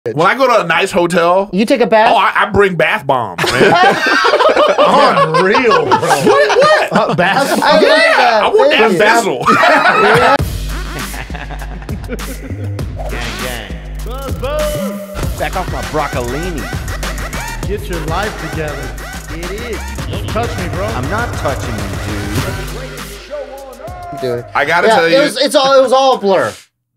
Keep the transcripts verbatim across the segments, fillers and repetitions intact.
When I go to a nice hotel, you take a bath. Oh, I, I bring bath bombs, man. Unreal, bro. What? What? Uh, bath bombs? I like Yeah, that. I want Thank that you. vessel. Gang, gang. Buzz, buzz. Back off my broccolini. Get your life together. It is. Don't touch me, bro. I'm not touching you, dude. Do it. I gotta yeah, tell you, it was, it's all it was all a blur.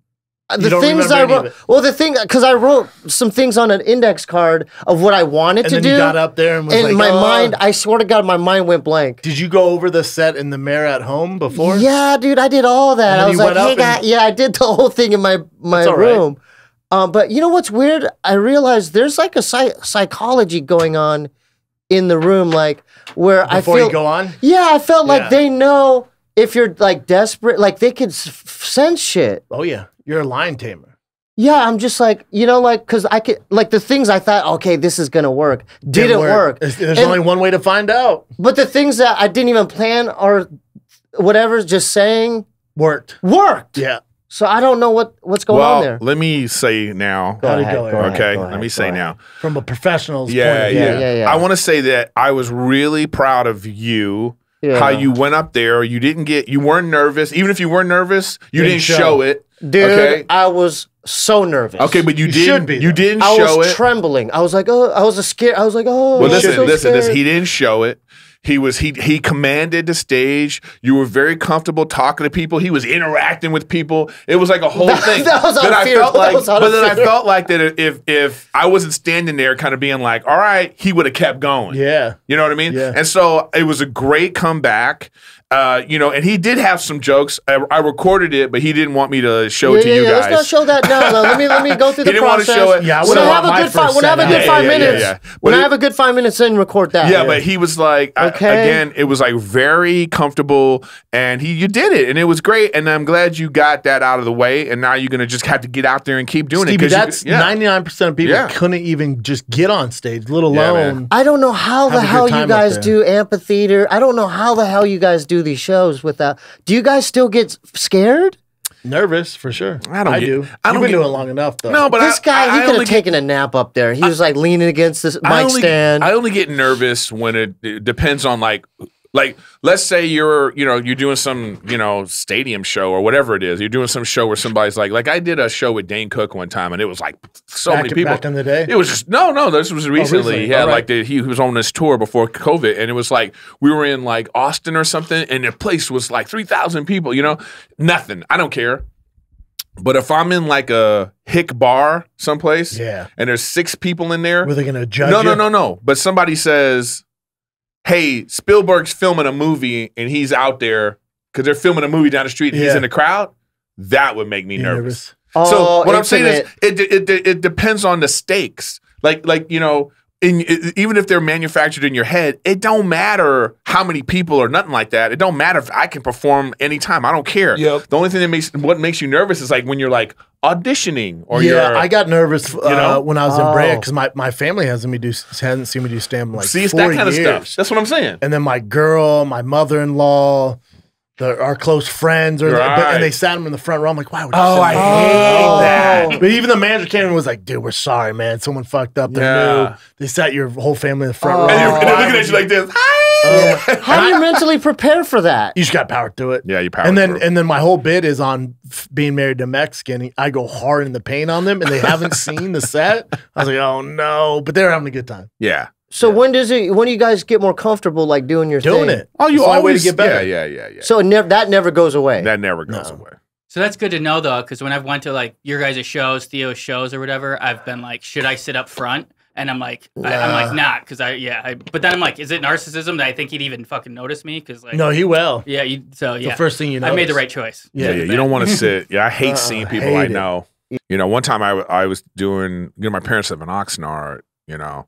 The don't things remember I any of wrote, it. well, the thing, because I wrote some things on an index card of what I wanted And to then do. you got up there and was and like, my "Oh." mind, I swear to God, my mind went blank. Did you go over the set in the mirror at home before? Yeah, dude, I did all that. And then I was you like, went hey, up guy, and- yeah, I did the whole thing in my my That's all right. room. Um, but you know what's weird? I realized there's like a psy- psychology going on in the room, like where Before I feel. you go on? Yeah, I felt like Yeah. they know if you're like desperate, like they could s- sense shit. Oh, yeah. You're a lion tamer. Yeah, I'm just like, you know, like, cause I could, like the things I thought, okay, this is gonna work, didn't work. There's, there's And- only one way to find out. But the things that I didn't even plan or whatever, just saying, Worked. worked. Yeah. So I don't know what what's going well, on there. let me say now. Go How'd it ahead, go, go Erik? ahead, Okay, go let ahead, me go say ahead. now. From a professional's Yeah, point of view. yeah, Yeah, yeah, yeah. I want to say that I was really proud of you. Yeah. How you went up there. You didn't get. You weren't nervous. Even if you were nervous, you Didn't didn't, show. show it. Dude, Okay. I was so nervous. Okay, but you, You didn't. should be, you though. didn't I show was it. trembling. I was like, oh, I was a scared. I was like, oh. Well, I'm listen, so listen. This, scared. he didn't show it. He was he he commanded the stage. You were very comfortable talking to people. He was interacting with people. It was like a whole That- thing. that was out Then of I fear. felt That like, was out but of then I fear. felt like that if if I wasn't standing there, kind of being like, all right, he would have kept going. Yeah. You know what I mean? Yeah. And so it was a great comeback. Uh, you know, and he did have some jokes. I, I recorded it, but he didn't want me to show Yeah, it to yeah, you yeah. guys. Let's not show that now. No, let me let me go through He the didn't want to process. show it. Yeah, I when would've I have want a my good five, first when I have a set good out. five Yeah, yeah, yeah, minutes, yeah. when But I it- have a good five minutes, then record that. Yeah, but he was like, I- Okay. again, it was like very comfortable, and he you did it, and it was great, and I'm glad you got that out of the way, and now you're gonna just have to get out there and keep doing SteeBee, it. 'cause you- that's yeah. ninety-nine percent of people Yeah. couldn't even just get on stage, let Yeah, alone. man. I don't know how the Have a good hell time you up guys there. do amphitheater. I don't know how the hell you guys do these shows without. Do you guys still get scared? Nervous, for sure. I don't get- do. I don't You've been get- doing it long enough, though. No, but This I, guy, I, he I could only have get- taken a nap up there. He was like leaning against this I mic only, stand. I only get nervous when it, it depends on like like let's say you're you know you're doing some you know stadium show or whatever it is. You're doing some show where somebody's like like I did a show with Dane Cook one time and it was like so back, many people. back in the day. It was just no, no. This was recently. recently. Yeah, All right. like the, he was on this tour before COVID, and it was like we were in like Austin or something, and the place was like three thousand people. You know, nothing. I don't care. But if I'm in like a hick bar someplace, Yeah. and there's six people in there, Were they going to judge no, you? no, no, no. But somebody says, "Hey, Spielberg's filming a movie, and he's out there because they're filming a movie down the street. And He's Yeah. in the crowd." That would make me You're nervous. oh, So what I'm saying is, intimate. it, it it depends on the stakes. Like like you know, in, it, even if they're manufactured in your head, it don't matter how many people or nothing like that. It don't matter if I can perform anytime. I don't care. Yep. The only thing that makes what makes you nervous is like when you're like auditioning or yeah, you're. I got nervous uh, know? when I was in Oh. Brea because my, my family hasn't me do hasn't seen me do stand like see, it's four that kind years. of stuff. That's what I'm saying. And then my girl, my mother-in-law, the, our close friends, or Right. but, and they sat him in the front row. I'm like, why would you Oh, sit I me? hate that. But even the manager came and was like, dude, we're sorry, man. Someone fucked up. They're Yeah. new. They sat your whole family in the front Oh. row. And, you're, and they're Why looking would at you like this. Yeah. How do you mentally prepare for that? You just got power through it. Yeah, you power And then through it. and then my whole bit is on f- being married to Mexican. I go hard in the paint on them, and they haven't seen the set. I was like, oh no, but they're having a good time Yeah. So when does it? When do you guys get more comfortable, like doing your doing thing? it. Oh, you It's the only way always to get better. Yeah, yeah, yeah, yeah. So it never that never goes away. That never goes No. away. So that's good to know though, because when I've went to like your guys' shows, Theo's shows or whatever, I've been like, should I sit up front? And I'm like, I, I'm like, nah, because I, yeah. I, but then I'm like, is it narcissism that I think he'd even fucking notice me? Because like, No, he will. yeah, you, so yeah, The first thing you know, I made the right choice. Yeah, yeah. You don't want to sit. Yeah, I hate Uh-uh, seeing people hate I it. know. You know, one time I, w- I was doing, you know, my parents have an Oxnard, you know,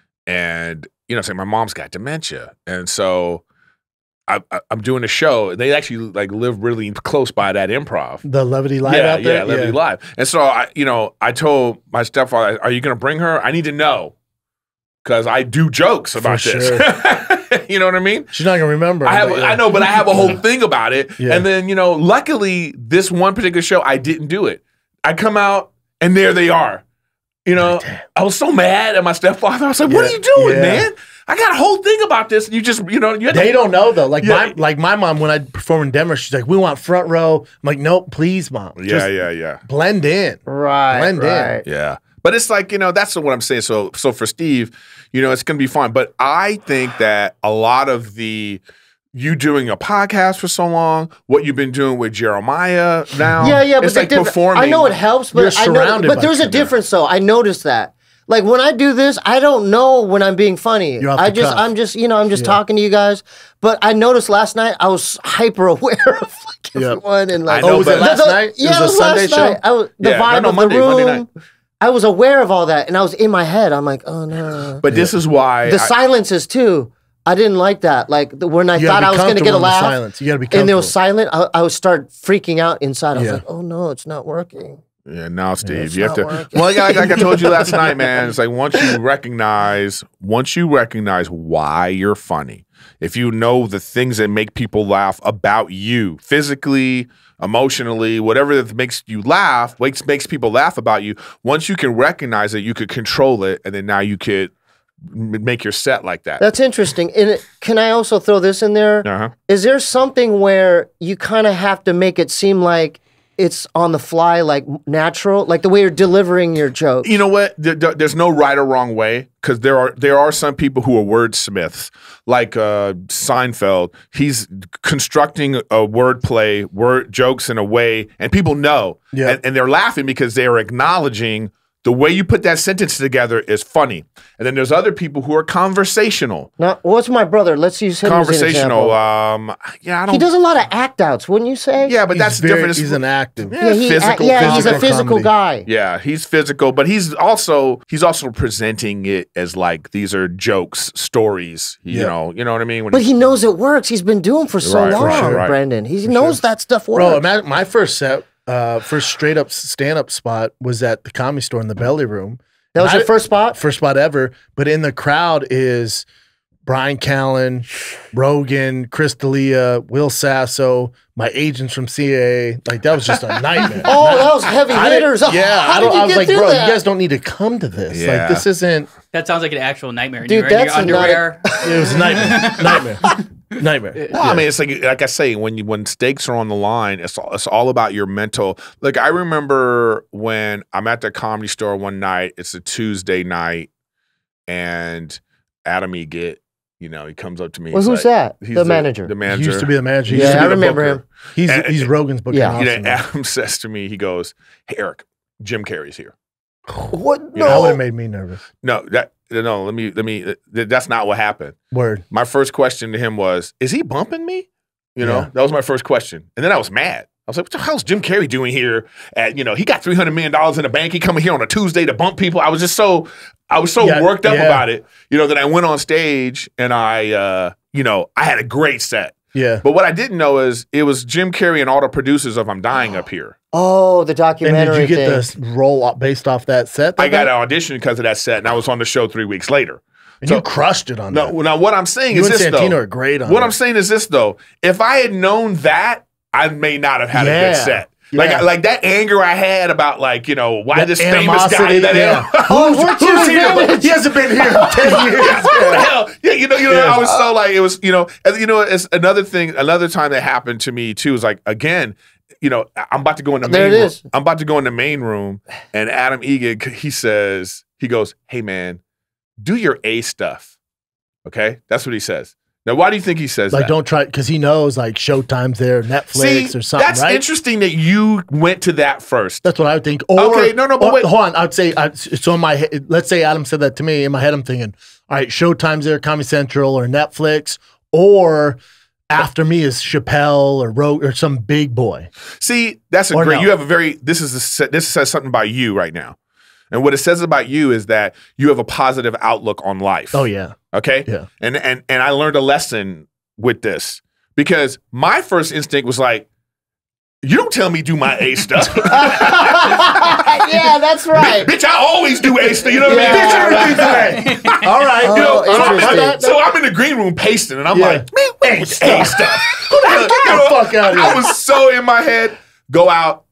and, you know, say my mom's got dementia. And so I, I, I'm doing a show. And they actually like live really close by that improv. the levity live yeah, out there. yeah, Liberty Live. And so I, you know, I told my stepfather, "Are you going to bring her? I need to know because I do jokes about For this." You know what I mean? She's not gonna remember. I have, but yeah. I know, but I have a whole thing about it. Yeah. And then, you know, luckily, this one particular show, I didn't do it. I come out, and there they are. You know, I was so mad at my stepfather. I was like, "What Yeah. are you doing, Yeah. man? I got a whole thing about this." And you just, you know, you had They to, don't know though. Like Yeah. my like my mom when I perform in Denver, she's like, "We want front row." I'm like, "Nope, please, mom. Yeah, Just yeah, yeah, blend in." Right. Blend in. right. yeah. But it's like, you know, that's what I'm saying. So, so for Steve, you know, it's going to be fun. But I think that a lot of the you doing a podcast for so long, what you've been doing with Jeremiah now, Yeah, yeah, but it's the like diff- performing. I know it helps, You're but I know, surrounded but by there's a people. difference though. I noticed that. Like when I do this, I don't know when I'm being funny. You're off I the just, cuff. I'm just, you know, I'm just Yeah. talking to you guys. But I noticed last night I was hyper aware of like Yep. everyone and like. I know, Oh, was but- it last The- the- night? It Yeah, was it a was Sunday last show? night. I was, the Yeah, no, vibe no, of Monday- the room. Monday night. I was aware of all that, and I was in my head. I'm like, oh no. But this is why The I- silences too. I didn't like that. Like the, when I You thought gotta I be was going to get a comfortable in the laugh, silence. You gotta be and it was comfortable. silent, I, I would start freaking out inside. I was Yeah. like, oh no, it's not working. Yeah, now Steve, it's you have not to. working. Well, like, like I told you last night, man, it's like once you recognize, once you recognize why you're funny, if you know the things that make people laugh about you, physically, emotionally, whatever that makes you laugh, makes makes people laugh about you. Once you can recognize it, you could control it, and then now you could m- make your set like that. That's interesting. And it- can I also throw this in there? Uh-huh. Is there something where you kind of have to make it seem like it's on the fly, like natural, like the way you're delivering your joke? You know what? There, there- there's no right or wrong way because there are there are some people who are wordsmiths, like uh, Seinfeld. He's constructing a wordplay, word jokes in a way, and people know, Yeah. and, and they're laughing because they are acknowledging the way you put that sentence together is funny. And then there's other people who are conversational. Now, what's my brother? Let's use him Conversational. as an example. Um, yeah, I don't. He does a lot of act outs, wouldn't you say? Yeah, but He's that's very- different. It's- He's an active. Yeah, yeah, he, physical. yeah, he's a physical physical comedy. guy. Yeah, he's physical, but he's also he's also presenting it as like these are jokes, stories. You Yeah. know, you know what I mean. When But he knows it works. He's been doing for so Right, for long, sure, right. Brendan. He knows that stuff works. Bro, imagine my first set, uh, first straight up stand up spot was at the Comedy Store in the Belly Room. that was I- your first spot? First spot ever. But in the crowd is Brian Callen, Rogan, Chris D'Elia, Will Sasso, my agents from C A A. Like that was just a nightmare. Oh, that was heavy I didn't- hitters. Oh, yeah, how I, did don't, you I was get like, through bro, that? you guys don't need to come to this. Yeah. Like this isn't. That sounds like an actual nightmare. Dude, You're in your that's not a- underwear. It was a nightmare. nightmare. Nightmare. Well, I mean, it's like like I say, when you when stakes are on the line, it's all, it's all about your mental. Like I remember when I'm at the Comedy Store one night. It's a Tuesday night, and Adam Egget, you know, he comes up to me. Well, he's who's like- that? he's The manager. The He manager used to be the manager. He Yeah, used to I be the remember booker. He's And- he's Rogan's booking. Yeah. You know, awesome now. Adam says to me, he goes, "Hey, Erik, Jim Carrey's here." What? You That No. would have made me nervous. No, that no. Let me let me. th- That's not what happened. Word. My first question to him was, "Is he bumping me?" You know, Yeah. that was my first question, and then I was mad. I was like, "What the hell's Jim Carrey doing here?" At you know, he got three hundred million dollars in the bank. He coming here on a Tuesday to bump people. I was just so, I was so Yeah, worked up yeah. about it. You know, that I went on stage and I, uh, you know, I had a great set. Yeah. But what I didn't know is it was Jim Carrey and all the producers of I'm Dying Up Here. Oh, the And documentary did you get thing. this role off- based off that set? I got it. an audition because of that set, and I was on the show three weeks later. And so- you crushed it on No, that. now what I'm saying You is and this Santino though. are great on What it. I'm saying is this though. If I had known that, I may not have had a Yeah. good set. Like, Yeah. like that anger I had about like, you know, why That this famous guy animosity, that yeah. Oh, we're to Who's your here? advantage. He hasn't been here in ten years. What the hell? Yeah, you know, you know, Yeah. I was so like, it was, you know, and, you know, it's another thing, another time that happened to me too is like, again, you know, I'm about to go in the There main it room. is. I'm about to go in the main room, and Adam Egget, he says, he goes, "Hey man, do your A stuff." Okay, that's what he says. Now, why do you think he says Like, that? don't try because he knows like Showtime's there, Netflix See, or something. that's right? interesting that you went to that first. That's what I would think. Or, Okay, no, no, but or- wait. Hold on. I'd say, I, so in my head, let's say Adam said that to me. In my head, I'm thinking, all right, Showtime's there, Comedy Central or Netflix, or after me is Chappelle or Rogue or some big boy. See, that's a Or great. no. You have a very. This is a, this says something about you right now, and what it says about you is that you have a positive outlook on life. Oh, yeah. Okay. Yeah. And and and I learned a lesson with this because my first instinct was like, you don't tell me do my A stuff. Yeah, that's right. Bitch, I always do A stuff. You know what Yeah. I mean? Bitch, everything's A. All right. Oh, you know, so, I'm, interesting. so I'm in the green room pasting, and I'm Yeah. like, man, wait, A stuff. Who the hell- Get you the know, fuck out of here. I was so in my head. Go out.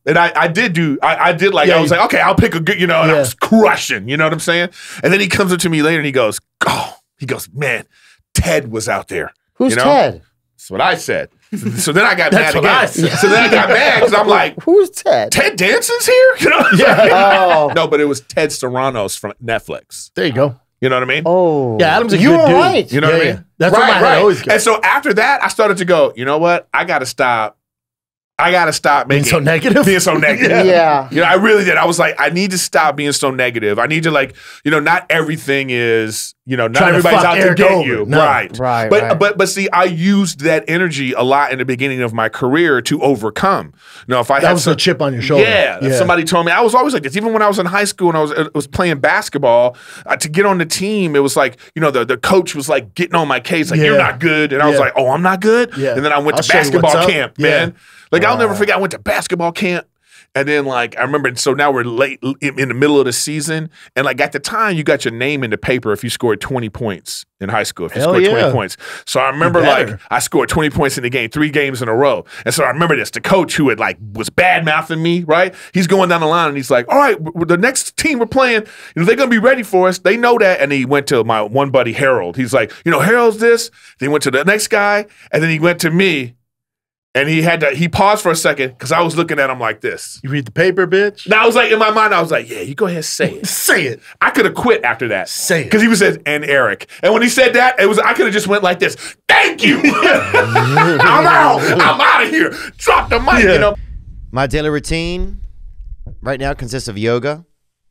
And I, I did do, I, I did like, Yeah, I was you- like, okay, I'll pick a good, you know, and I Yeah. was crushing, you know what I'm saying? And then he comes up to me later and he goes, oh, he goes, man, Ted was out there. Who's you know? Ted? That's what I said. So, so then I got That's mad what I again. said. So then I got mad because I'm like, Who's Ted? Ted Danson's here? You know? Oh. No, but it was Ted Serrano's from Netflix. There you go. You know what I mean? Oh. Yeah, Adam's a you good were dude. right. You know Yeah, what I yeah. mean? That's what my head always goes. And so after that, I started to go, you know what? I got to stop. I got to stop Being making so negative? Being so negative. Yeah. You know, I really did. I was like, I need to stop being so negative. I need to like, you know, not everything is, you know, not Trying to everybody's fuck out Erik to get over. you. No. Right. Right, But right. but but see, I used that energy a lot in the beginning of my career to overcome. You know, if I That had was some, the chip on your shoulder. Yeah, if somebody told me, I was always like this. Even when I was in high school and I was uh, was playing basketball, uh, to get on the team, it was like, you know, the, the coach was like getting on my case, like, Yeah. you're not good. And I was Yeah. like, oh, I'm not good? Yeah. And then I went I'll to show you what's basketball up. camp, Yeah. man. Like, I'll never forget, I went to basketball camp. And then, like, I remember, so now we're late in, in the middle of the season. And, like, at the time, you got your name in the paper if you scored twenty points in high school, if you Hell scored yeah. twenty points. So I remember, You better. like, I scored twenty points in the game, three games in a row. And so I remember this. The coach who had, like, was bad-mouthing me, right? He's going down the line, and he's like, all right, w- the next team we're playing, you know, they're going to be ready for us. They know that. And he went to my one buddy, Harold. He's like, you know, Harold's this. Then he went to the next guy, and then he went to me. And he had to, he paused for a second because I was looking at him like this. You read the paper, bitch? Now I was like, in my mind, I was like, yeah, you go ahead and say it. Say it. I could have quit after that. Say it. Because he was said, and Erik. And when he said that, it was I could have just went like this. Thank you. I'm out. I'm out of here. Drop the mic, Yeah. you know. My daily routine right now consists of yoga.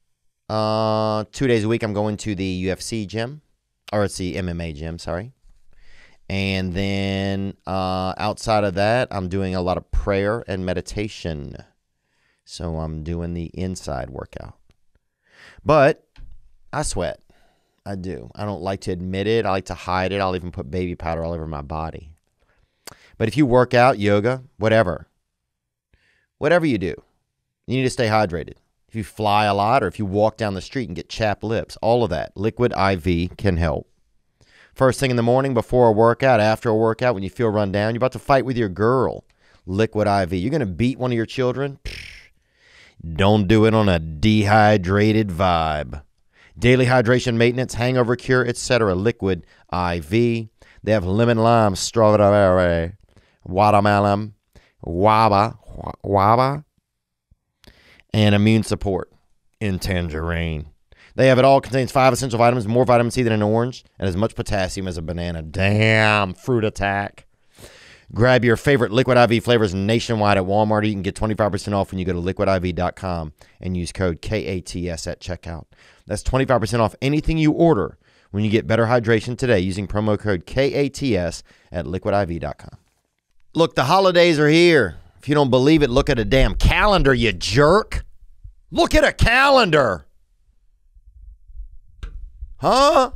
Uh, two days a week, I'm going to the U F C gym, or it's the M M A gym, sorry. And then uh, outside of that, I'm doing a lot of prayer and meditation. So I'm doing the inside workout. But I sweat. I do. I don't like to admit it. I like to hide it. I'll even put baby powder all over my body. But if you work out, yoga, whatever, whatever you do, you need to stay hydrated. If you fly a lot or if you walk down the street and get chapped lips, all of that, Liquid I V can help. First thing in the morning, before a workout, after a workout, when you feel run down, you're about to fight with your girl. Liquid I V. You're going to beat one of your children? Psh, don't do it on a dehydrated vibe. Daily hydration maintenance, hangover cure, et cetera. Liquid I V. They have lemon, lime, strawberry, watermelon, guava, guava, and immune support in tangerine. They have it all. Contains five essential vitamins, more vitamin C than an orange, and as much potassium as a banana. Damn, fruit attack. Grab your favorite Liquid I V flavors nationwide at Walmart. You can get twenty-five percent off when you go to liquid I V dot com and use code K A T S at checkout. That's twenty-five percent off anything you order when you get better hydration today using promo code K A T S at liquid I V dot com. Look, the holidays are here. If you don't believe it, look at a damn calendar, you jerk. Look at a calendar. Huh?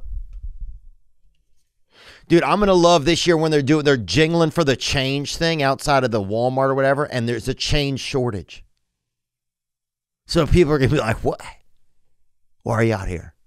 Dude, I'm going to love this year when they're doing, they're jingling for the change thing outside of the Walmart or whatever, and there's a change shortage. So people are going to be like, what? Why are you out here?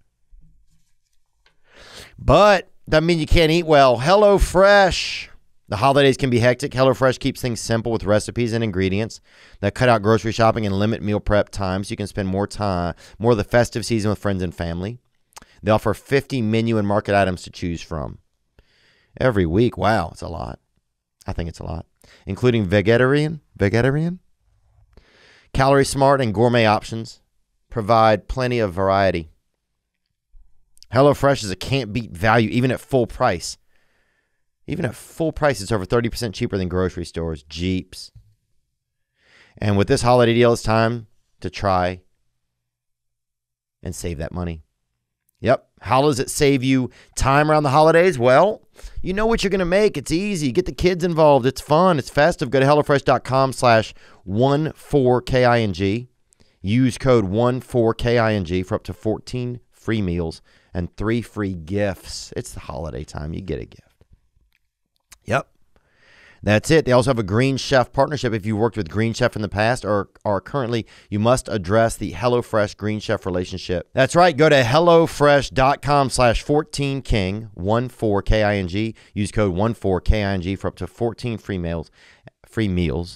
But that means you can't eat well. HelloFresh. The holidays can be hectic. HelloFresh keeps things simple with recipes and ingredients that cut out grocery shopping and limit meal prep time so you can spend more time, more of the festive season with friends and family. They offer fifty menu and market items to choose from. Every week. Wow, it's a lot. I think it's a lot. Including vegetarian, vegetarian, calorie smart, and gourmet options. Provide plenty of variety. HelloFresh is a can't beat value even at full price. Even at full price, it's over thirty percent cheaper than grocery stores. Jeeps. And with this holiday deal, it's time to try and save that money. Yep. How does it save you time around the holidays? Well, you know what you're going to make. It's easy. Get the kids involved. It's fun. It's festive. Go to HelloFresh.com slash 14KING. Use code fourteen KING for up to fourteen free meals and three free gifts. It's the holiday time. You get a gift. Yep. That's it. They also have a Green Chef partnership. If you worked with Green Chef in the past or are currently, you must address the HelloFresh Green Chef relationship. That's right. Go to HelloFresh.com slash 14King, fourteen K I N G. Use code fourteen K I N G for up to fourteen free meals, free meals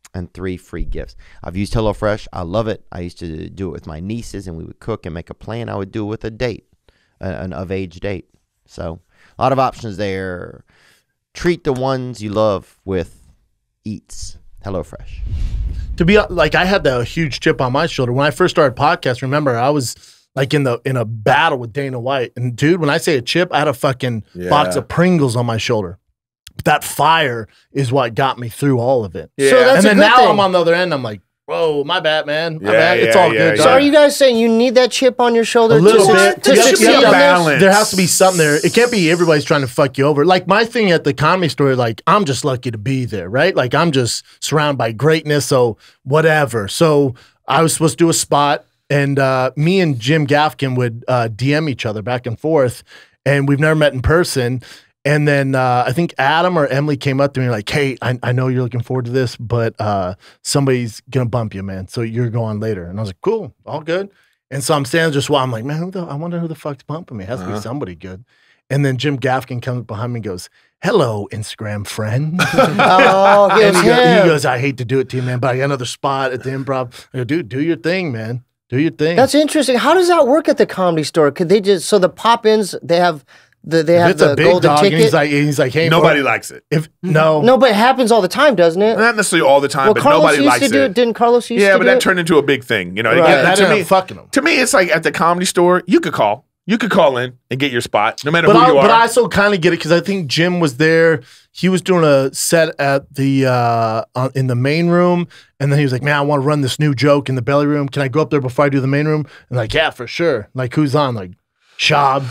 and three free gifts. I've used HelloFresh. I love it. I used to do it with my nieces, and we would cook and make a plan. I would do it with a date, an of-age date. So a lot of options there. Treat the ones you love with Eats. HelloFresh. To be like, I had that huge chip on my shoulder when I first started podcast. Remember, I was like in the in a battle with Dana White, and dude, when I say a chip, I had a fucking Yeah. box of Pringles on my shoulder. That fire is what got me through all of it. Yeah. So that's and a then good now thing. I'm on the other end. I'm like, whoa, my bad, man. My Yeah, bad. It's yeah, all yeah, good. yeah. So are you guys saying you need that chip on your shoulder A little to, bit. to You have to succeed be on this? balanced. There has to be something there. It can't be everybody's trying to fuck you over. Like my thing at the Comedy Store, like I'm just lucky to be there, right? Like I'm just surrounded by greatness, so whatever. So I was supposed to do a spot, and uh, me and Jim Gaffigan would uh, D M each other back and forth, and we've never met in person. And then uh, I think Adam or Emily came up to me like, hey, I, I know you're looking forward to this, but uh, somebody's going to bump you, man. So you're going later. And I was like, cool, all good. And so I'm standing just while I'm like, man, who the, I wonder who the fuck's bumping me. It has to Uh-huh. be somebody good. And then Jim Gaffigan comes behind me and goes, hello, Instagram friend. Oh, it and was he, go- he him. goes, I hate to do it to you, man, but I got another spot at the Improv. I go, dude, do your thing, man. Do your thing. That's interesting. How does that work at the Comedy Store? Could they just so the pop-ins they have the they if have it's the a big golden dog, ticket? and he's like, he's like, hey, Nobody or- likes it. if no, no, but it happens all the time, doesn't it? Not necessarily all the time, Well, but Carlos nobody used likes to do it. it. Didn't Carlos used Yeah, to but do that it? turned into a big thing. You know, Right. Again, that to ended me, up fucking him. to me, it's like at the Comedy Store, you could call. You could call in and get your spot, no matter But who I, you are. but I also kind of get it because I think Jim was there. He was doing a set at the uh, on, in the main room, and then he was like, "Man, I want to run this new joke in the belly room. Can I go up there before I do the main room?" And like, yeah, for sure. Like, who's on? Like, Schaub.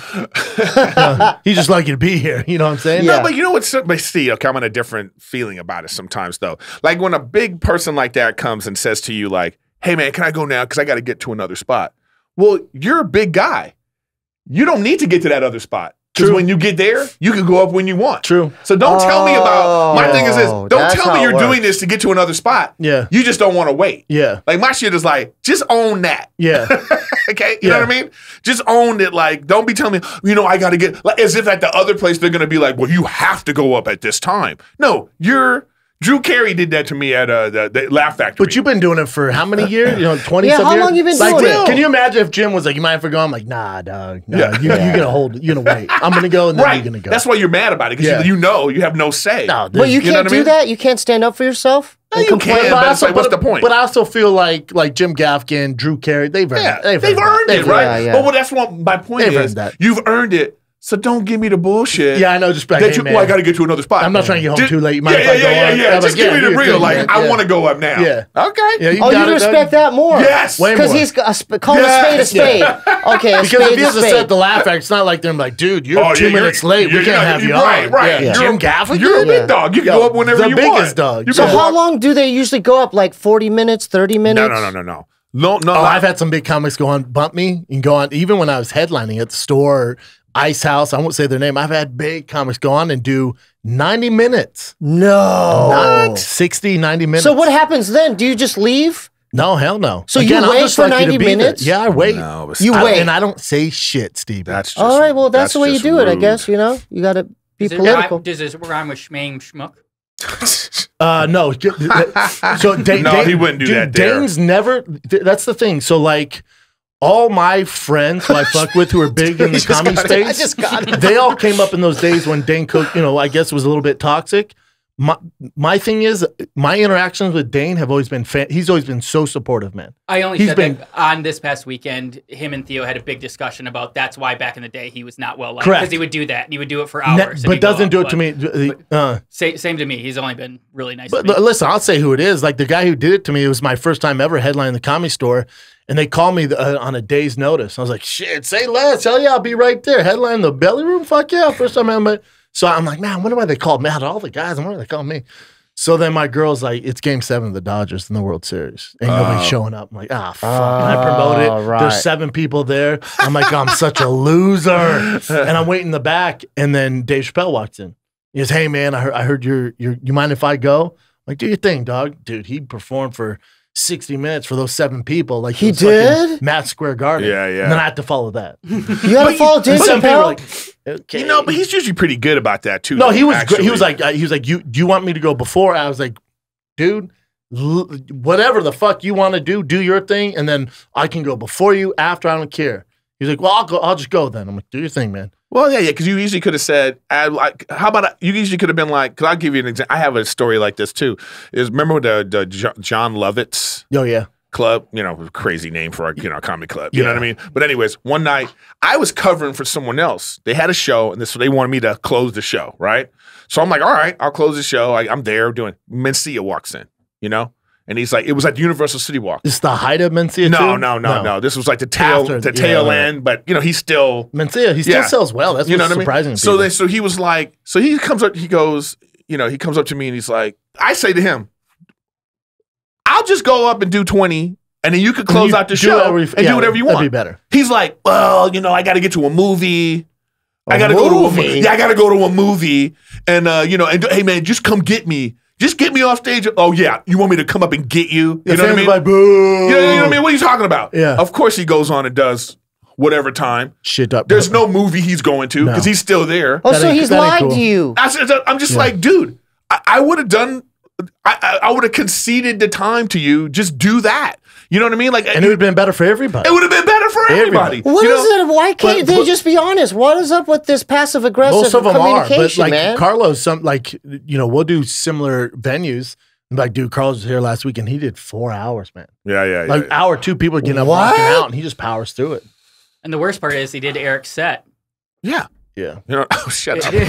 Uh, he's just lucky to be here. You know what I'm saying? Yeah. No, but you know what's but see, okay, I'm on a different feeling about it sometimes though. Like when a big person like that comes and says to you, like, hey man, can I go now? Because I got to get to another spot. Well, you're a big guy. You don't need to get to that other spot. Because True. when you get there, you can go up when you want. True. So don't tell me about my thing is this. Oh, Don't that's tell how me it you're works. doing this to get to another spot. Yeah. You just don't want to wait. Yeah. Like my shit is like, just own that. Yeah. Okay, you know Yeah. what I mean? Just own it. Like, don't be telling me, you know, I got to get like as if at the other place they're gonna be like, well, you have to go up at this time. No, you're Drew Carey did that to me at uh, the, the Laugh Factory. But you've been doing it for how many years? You know, twenty. Yeah, some how years? long you been like, doing Jim, it? Can you imagine if Jim was like, "You mind if we go?" I'm like, "Nah, dog. Nah, Yeah. you, you're gonna hold. You're gonna wait. I'm gonna go, and then right. you're gonna go." That's why you're mad about it because Yeah. you, you know you have no say. No, But you there's- can't know what I do mean? that. You can't stand up for yourself. No, and you complain. can, But but I it's like, what's but- the point? But I also feel like like Jim Gaffigan, Drew Carey, they've earned yeah, it. They've, they've earned it, that. right? Yeah, yeah. But well, that's what my point They've is. earned that. You've earned it. So don't give me the bullshit. Yeah, I know. Just be like, that hey, you, man, well, I got to get to another spot. I'm not trying to get home Just- too late. You mind yeah, if yeah, I go yeah, on? yeah, yeah. I'm Just like, give me do the your real. thing, Like, man. I Yeah. want to go up now. Yeah. Okay. Yeah, you Oh, got you it, respect dog. that more. Yes. Way Because more. he's a sp- call Yes. a spade a spade. Okay, a Because spade if he a has to spade. set the laugh act, it's not like they're like, dude, you're Oh, two yeah, you're- minutes late. We you're can't not- have you right, on. right. Yeah. You're- Jim Gaffigan. You're a Yeah. big dog. You can Yo, go up whenever the you biggest want. dog. You So can how walk. long do they usually go up? Like forty minutes, thirty minutes? No, no, no, no, no. No, no. Oh, not- I've had some big comics go on, bump me, and go on. Even when I was headlining at the store, or Ice House, I won't say their name. I've had big comics go on and do ninety minutes. No. Not sixty, ninety minutes. So what happens then? Do you just leave? No, hell no. So you I'm wait just for lucky to ninety be there. minutes? Yeah, I wait. No, but You I- wait. and I don't say shit, Steve. That's just, All right, well, that's, the way you just do it, I rude. guess. You know, you got to be Does it political. rhyme- Does this rhyme with schmang schmuck? Uh, no. j- so Da- No, Dan- he wouldn't do dude, that there. Dane's never. th- That's the thing. So like, all my friends who I fuck with who are big in the comedy space, I just got it. they all came up in those days when Dane Cook, you know, I guess was a little bit toxic. My my thing is, my interactions with Dane have always been. Fa- he's always been so supportive, man. I only He's said been- that on this past weekend, him and Theo had a big discussion about that's why back in the day he was not well liked. Correct. Because he would do that. He would do it for Ne- hours. and but he'd go doesn't up, do it but to me. Uh, sa- Same to me. He's only been really nice But to me. l- listen, I'll say who it is. Like the guy who did it to me, it was my first time ever headlining the Comedy Store, and they called me the, uh, on a day's notice. I was like, "Shit, say less. Hell yeah, I'll be right there. Headline the belly room. Fuck yeah, first time ever." So I'm like, man, I wonder why they called me. Out of all the guys, I wonder why they called me. So then my girl's like, it's Game Seven of the Dodgers in the World Series. Ain't nobody showing up. I'm like, ah, fuck. And I promote it. Oh, right. There's seven people there. I'm like, I'm such a loser. And I'm waiting in the back, and then Dave Chappelle walks in. He goes, hey man, I heard, I heard you're, you're, you mind if I go? I'm like, do your thing, dog. Dude, he performed for sixty minutes for those seven people. Like He it was fucking did? Madison Square Garden. Yeah, yeah. And then I had to follow that. You got to follow Dave And some people were Chappelle? like, okay. You know, but he's usually pretty good about that too. no, though, he was great. He was actually. like, uh, he was like, you, do you want me to go before? I was like, dude, L- whatever the fuck you want to do, do your thing, and then I can go before you, after. I don't care. He's like, well, I'll go. I'll just go then. I'm like, do your thing, man. Well, yeah, yeah, because you easily could have said, I, like, how about, I, you usually could have been like, because I'll give you an example. I have a story like this too. Is remember the, the Jo- John Lovitz Oh, yeah. club? You know, crazy name for a you know, comedy club. You know Yeah. what I mean? But anyways, one night, I was covering for someone else. They had a show, and this they wanted me to close the show, right? So I'm like, all right, I'll close the show. I, I'm there doing, Mencia walks in, you know? And he's like, it was at Universal City Walk. Is the height of Mencia No, too? no, no, no. This was like the tail, After- the yeah, tail right. end, but you know, he's still Mencia, he still Yeah. sells well. That's you know what's what I surprising mean? to So people. they, so he was like, so he comes up, he goes, you know, he comes up to me and he's like, I say to him, I'll just go up and do twenty, and then you could close You out the do show whatever you- and yeah, do whatever you that'd want. be better. He's like, well, you know, I got to get to a movie. I A got to go to a movie? movie. Yeah, I got to go to a movie, and uh, you know, and hey man, just come get me. Just get me off stage. Oh yeah, you want me to come up and get you? You The know what I fans mean? Like, boo. You know, you know what I mean? What are you talking about? Yeah. Of course he goes on and does whatever time. Shit up. There's no movie he's going to because No. he's still there. Oh, That so ain't- he's that ain't lied cool. to you. I said, I'm just like, dude, I, I would have done, I, I, I would have conceded the time to you. Just do that. You know what I mean? Like, And it would have been better for everybody. it would have been better for everybody. Everybody. What you is know? it? Why can't But- they but- just be honest? What is up with this passive aggressive Most of them are, but communication, like man? Carlos, some like you know, we'll do similar venues. Like, dude, Carlos was here last week and he did four hours, man. Yeah, yeah, yeah. Like yeah. hour two, people are getting up, What? walking out, and he just powers through it. And the worst part is he did Eric's set. yeah. Yeah. You know, oh, shut up.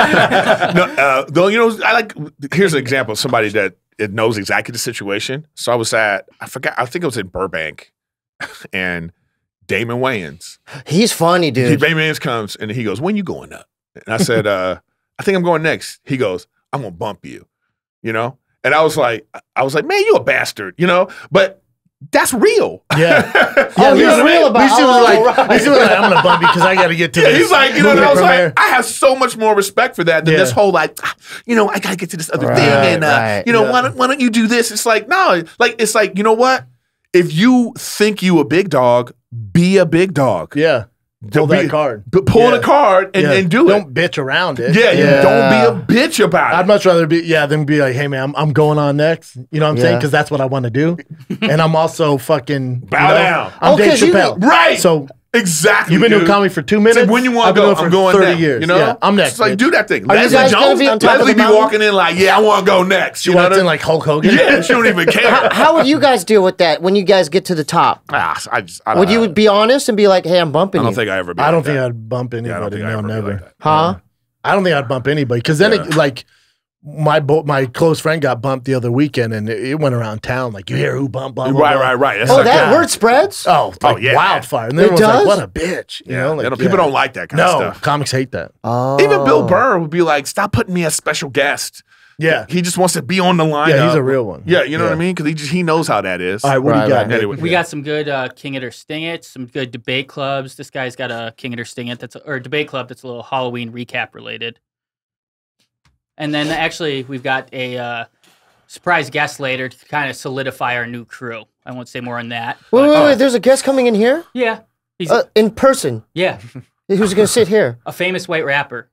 no, uh, though, you know, I like, here's an example of somebody that it knows exactly the situation. So I was at, I forgot, I think it was in Burbank, and Damon Wayans. He's funny, He, dude. Damon Wayans comes and he goes, when you going up? And I said, uh, I think I'm going next. He goes, I'm going to bump you, you know? And I was like, I was like, man, you a bastard, you know? But that's real. Yeah. Oh, You know he's what I mean? real At about least he was oh, like, right. at least he was like, I'm gonna bump you because I got to get to Yeah, this. he's like, you know, and movie I was like, premiere. I have so much more respect for that than Yeah. this whole like, ah, you know, I gotta get to this other Right, thing, and uh, right, you know, yeah. why don't why don't you do this? It's like no, like it's like you know what? If you think you a big dog, be a big dog. yeah, pull Be- that card. But pull Yeah. the card and, Yeah. and do Don't it. bitch around it. Yeah, you Yeah. don't be a bitch about I'd it. much rather be, yeah, than be like, hey, man, I'm, I'm going on next. You know what I'm saying? Yeah. Because that's what I want to do. And I'm also fucking. Bow you know, down. I'm Oh, Dave 'cause you- Chappelle. Right. So Exactly. you've been doing dude. comedy for two It's minutes. like, when you want I've to been go, doing it I'm for going thirty next. years. You know, Yeah, I'm next. It's like bitch. do that thing. Are you Leslie guys gonna Jones, be on top of Leslie the be mountain? walking in like, yeah, I want to go next. She You know walks what in I- like Hulk Hogan. yeah, she don't even care. How, how would you guys deal with that when you guys get to the top? Ah, I just, I, Would I, you be honest and be like, "Hey, I'm bumping I don't you"? think I ever. Be I like don't think that. I'd bump Yeah, I don't anybody. think I No, ever be never. like that. Huh? I don't think I'd bump anybody because then Yeah. it like my bo- my close friend got bumped the other weekend and it, it went around town like you hear who bumped blah, blah, Right, blah. right, right. That's Oh, like that yeah. word spreads. Oh, Oh, like yeah. wildfire. And It everyone's like, does? what a bitch. You Yeah, know, they like, don't- people yeah. don't like that kind No, of stuff. comics hate that. Oh. Even Bill Burr would be like, "Stop putting me as special guest." Yeah. He just wants to be on the line. Yeah, he's a real one. Yeah, you know what I Yeah. mean? Because he just he knows how that is. All right, what Right, do you got? right. Nick? Anyway. We got some good uh, King It or Sting It, some good debate clubs. This guy's got a King It or Sting It that's or a debate club that's a little Halloween recap related. And then actually we've got a uh, surprise guest later to kind of solidify our new crew. I won't say more on that. Wait, but- wait, wait. There's a guest coming in here. Yeah, he's Uh, in person. yeah Who's gonna sit here? a famous white rapper.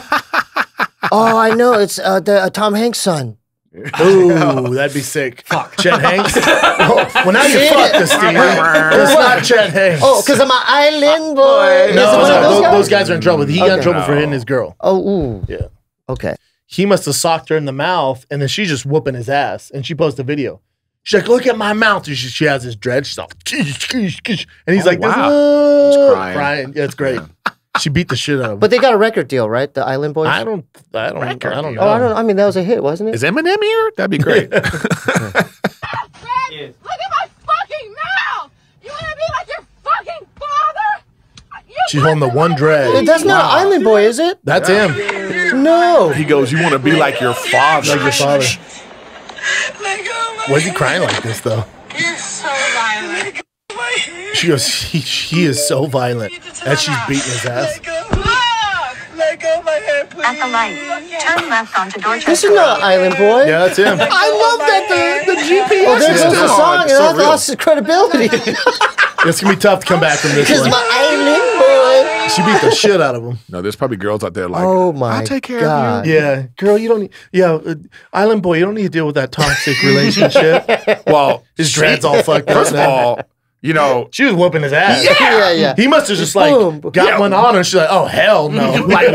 Oh, I know. It's uh, the uh, Tom Hanks' son. Ooh, that'd be sick. Fuck. Chet Hanks? oh, well, now you fucked us, Steve. It's not Chet Hanks. Oh, because I'm an island boy. Is it no, one no, of those, those those, guys? guys are in trouble. He got in Okay. trouble for No. hitting his girl. Oh, ooh. Yeah. Okay. He must have socked her in the mouth, and then she's just whooping his ass. And she posted a video. She's like, "Look at my mouth." And she, she has his dread. She's like, and he's Oh, like, wow. this, uh, crying. crying. Yeah, it's great. She beat the shit out of him. But they got a record deal, right? The Island Boys. I don't, I don't, Record I don't deal. know. Oh, I don't know. I mean, that was a hit, wasn't it? Is Eminem here? That'd be great. Fred, look at my fucking mouth! You wanna be like your fucking father? You She's holding the one dread. That's not Island Boy, is it? That's him. No. He goes, "You want to be like your father?" Like your father. Let go of my Why is he crying like this though? You're so violent. My hand. She goes, he, he is so violent as she's beating his ass. Let go. Ah! Let go of my hand, please. At the light, turn left onto Dorchester. This is not Island Boy. Yeah, that's him. I love that the the G P S Oh, there is goes still the on. song, and So I real. lost his credibility. It's gonna be tough to come back from this Because one. my Island Boy. She beat the shit out of him. No, there's probably girls out there like, Oh my I'll take care God. of you. Yeah, girl, you don't need. Yeah, uh, Island boy, you don't need to deal with that toxic relationship. Well, His dreads all fucked up. first of now. all, you know, She was whooping his ass. Yeah. Yeah, yeah. He must have just like Boom. got Yeah. one on her. She's like, oh hell no. like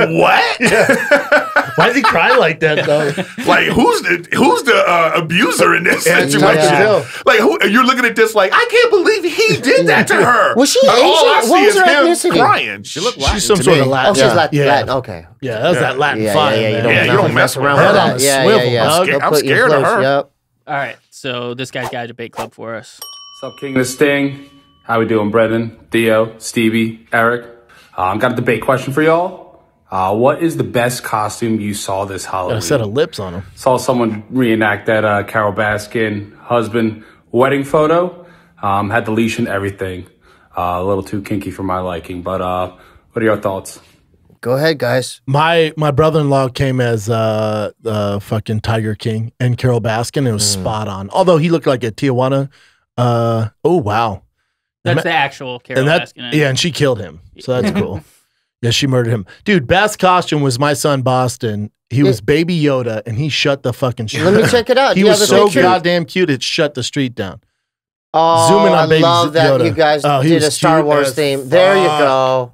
what? Why does he cry like that though? Like who's the who's the uh, abuser in this Yeah, it's situation? tough to tell. Like who? You're looking at this like I can't believe he did that to her. Was she And All I Asian? see What was is her him ethnicity? crying. She looked She's some sort of Latin. Oh, she's yeah. Latin. Yeah. Latin. Okay. Yeah, that's that Latin Yeah, fire. yeah, yeah. You man. don't, Yeah, you don't mess around with with her. that. On a Yeah, swivel, yeah, yeah. dog. They'll I'm put you scared of close, her. Yep. All right, so this guy's got a debate club for us. What's up, King of the Sting? How we doing, brethren? Theo, SteeBee, Erik. Um, got a debate question for y'all. Uh, what is the best costume you saw this Got Halloween? a set of lips on him. Saw someone reenact that uh, Carol Baskin husband wedding photo. Um, had the leash and everything. Uh, a little too kinky for my liking, but uh, what are your thoughts? Go ahead, guys. My my brother in law came as uh, uh fucking Tiger King and Carol Baskin. And it was Mm. spot on. Although he looked like a Tijuana. Uh oh wow. That's And the actual Carol and that, Baskin. yeah, and she killed him. So that's cool. Yeah, she murdered him. Dude, best costume was my son Boston. He was Baby Yoda, and he shut the fucking street. Let me check it out. Do He you was have a so picture? goddamn cute, it shut the street down. Oh, Zoom in on I Baby love that Yoda. you guys Oh, he did was a Star cute Wars as theme. There you fuck. go.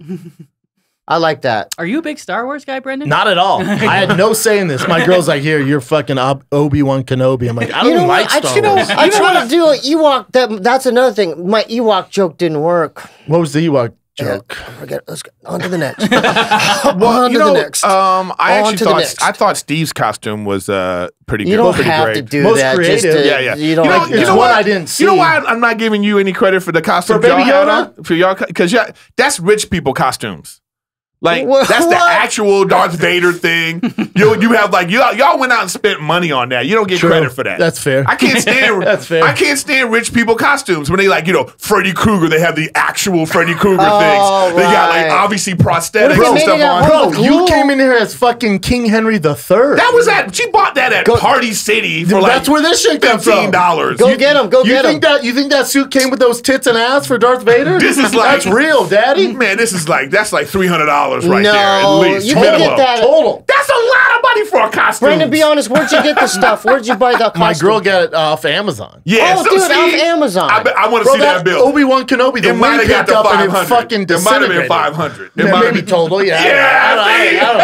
I like that. Are you a big Star Wars guy, Brendan? Not at all. I had no say in this. My girl's like, here, you're fucking Ob- Obi-Wan Kenobi. I'm like, I don't You know like what? I, Star you know, Wars. I tried to do an Ewok. That, that's another thing. My Ewok joke didn't work. What was the Ewok Yeah, joke? forget. Let's go on to the next. Well, on you to know, the next. um, I On actually to the thought next. I thought Steve's costume was uh pretty You good. don't pretty have great. to do Most that. creative. Just to, Yeah, yeah. You don't. You know- have to you It's know one what? I didn't see. You know why I'm not giving you any credit for the costume For Baby y'all had Yoda? on? For y'all, because yeah, that's rich people costumes. Like What? that's the What? actual Darth Vader thing. you you have like y'all y'all went out and spent money on that. You don't get True. credit for that. That's fair. I can't stand. That's fair. I can't stand rich people costumes when they like you know Freddy Krueger. They have the actual Freddy Krueger Oh, things. They got like right. obviously What prosthetics if they and made stuff it at on. home? Bro, you came in here as fucking King Henry the Third. That was at she bought that at Party City for like That's where this shit comes from. fifteen dollars. Go get him. Go you get him. think that you think that suit came with those tits and ass for Darth Vader? This is like that's real, Daddy. Man, this is like that's like three hundred dollars right No, there at least. you can minimum. get that. Total. That's a lot of money for a costume. Brandon, be honest. Where'd you get the stuff? Where'd you buy the costume? My girl got it off Amazon. Yeah, Oh, so dude, see, off Amazon. I, bet- I want to Bro, see that, that bill. Obi-Wan Kenobi, the It might wind have got picked the up and five it hundred. fucking It might have been disintegrated. five hundred. It Yeah, might maybe have total. Yeah, Yeah, I don't, I, see? don't, I don't know.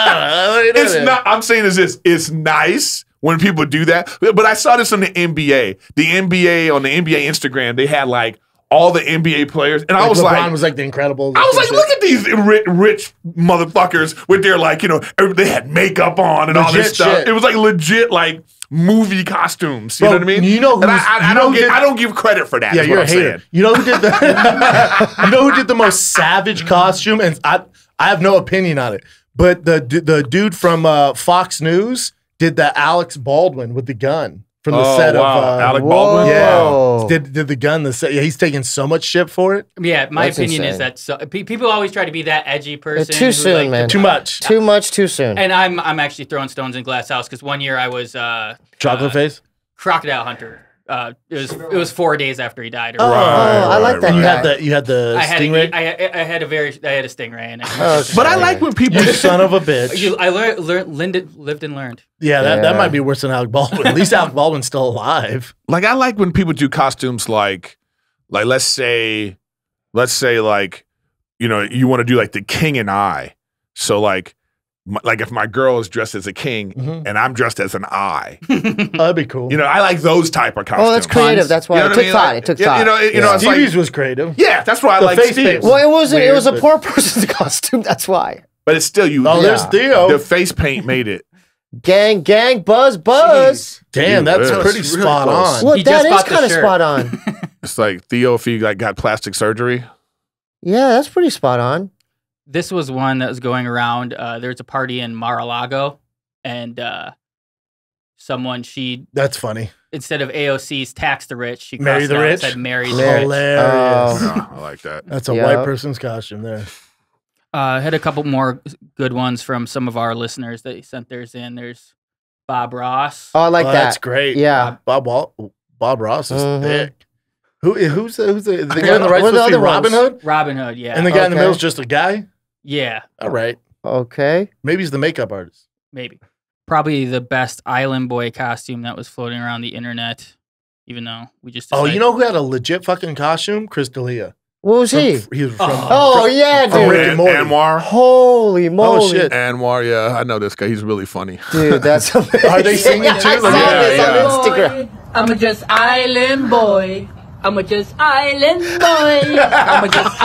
I don't know. It's not. I'm saying is this. It's nice when people do that, but I saw this on the N B A. The N B A on the N B A Instagram, they had like all the N B A players, and I Like was LeBron like, was like the Incredibles. I was like, look at these rich, rich motherfuckers with their like, you know, they had makeup on and all this Legit stuff. shit. It was like legit, like movie costumes. You Bro, know what I mean? you know and I, who's- I, I you know don't who get, did- I don't give credit for that. Yeah, is you're what a I'm hater. saying. You know who did the You know who did the most savage costume? And I I have no opinion on it. But the the dude from uh, Fox News did the Alex Baldwin with the gun from the Oh, set wow. of uh, Alec Baldwin? Yeah, Whoa. did did the gun the set? Yeah, he's taking so much shit for it. Yeah, my That's opinion is insane. that so, pe- people always try to be that edgy person. too who, soon, like, man. Too much. Too much, too soon. And I'm I'm actually throwing stones in glass house because one year I was uh, Chocolate uh, face. crocodile hunter. Uh, it was it was four days after he died. Or Oh, whatever. I like that You guy. had the you had the I had stingray. a, I, I had a very I had a stingray in it. Oh, But I like when people. You son of a bitch. You, I learned, learned, lived, lived and learned. Yeah, that, that Yeah. might be worse than Alec Baldwin. At least Alec Baldwin's still alive. Like I like when people do costumes like, like let's say, let's say like, you know, you want to do like the king and I. So like, my, like if my girl is dressed as a king Mhm. and I'm dressed as an I, Oh, that'd be cool. you know, I like those type of costumes. Oh, that's creative. That's why You know it what took I mean? thought. Like, It took you- thought. You know, it- you know, Yeah. it's like, Stevie's was creative. yeah, that's why I The like face Steve. paint. Well, it wasn't. it Weird, was a but- poor person's costume. That's why. But it's still you. Oh, there's Yeah. Theo. The face paint made it. Gang, gang, buzz, buzz. Damn, Dude, that's that's pretty really spot close. on. Well, He that just is bought the kind of shirt. spot on. It's like Theo if he like got plastic surgery. Yeah, that's pretty spot on. This was one that was going around. Uh, there was a party in Mar-a-Lago, and uh, someone she That's funny. instead of A O C's tax the rich, she Marry crossed the it out and rich? said marry the Marry- rich. Hilarious. Oh. Oh, I like that. That's a Yeah. white person's costume there. Uh, had a couple more good ones from some of our listeners that sent theirs in. There's Bob Ross. Oh, I like Oh, that. That's great. Yeah. Bob Wal- Bob Ross is Mhm. thick. Who who's the, who's the, the guy forget- on the right what are the supposed to be other Robin ones? Hood? Robin Hood, yeah. And the guy in the Okay. middle is just a guy? Yeah, All right. Okay. Maybe he's the makeup artist. maybe. Probably the best Island Boy costume that was floating around the internet, even though we just. Oh, decided- you know who had a legit fucking costume? Chris D'Elia. What was he? From, he was from. Oh, from, yeah, from dude. Rick and An- Morty. Anwar. Holy moly. Oh shit. Anwar, yeah, I know this guy. He's really funny. Dude, that's amazing. Are they singing too? I saw Yeah, this yeah. on Instagram. I'm a just island boy. I'm a just island boy. I'm a just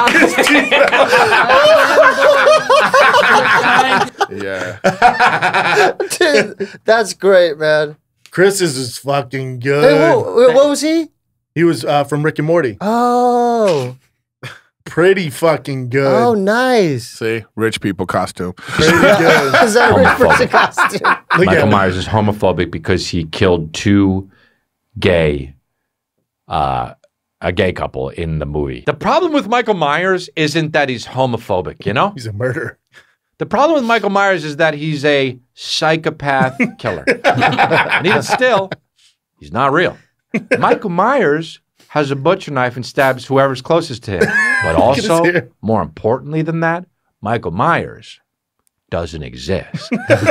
island boy. Yeah. Dude, that's great, man. Chris is just fucking good. Hey, what, what was he? He was uh, from Rick and Morty. Oh. Pretty fucking good. Oh, nice. See, rich people costume. Pretty good. Is that a rich person costume? Look Michael at him. Myers is homophobic because he killed two gay, uh, a gay couple in the movie. The problem with Michael Myers isn't that he's homophobic, you know? He's a murderer. The problem with Michael Myers is that he's a psychopath killer. And even still, he's not real. Michael Myers has a butcher knife and stabs whoever's closest to him. But also, more importantly than that, Michael Myers doesn't exist.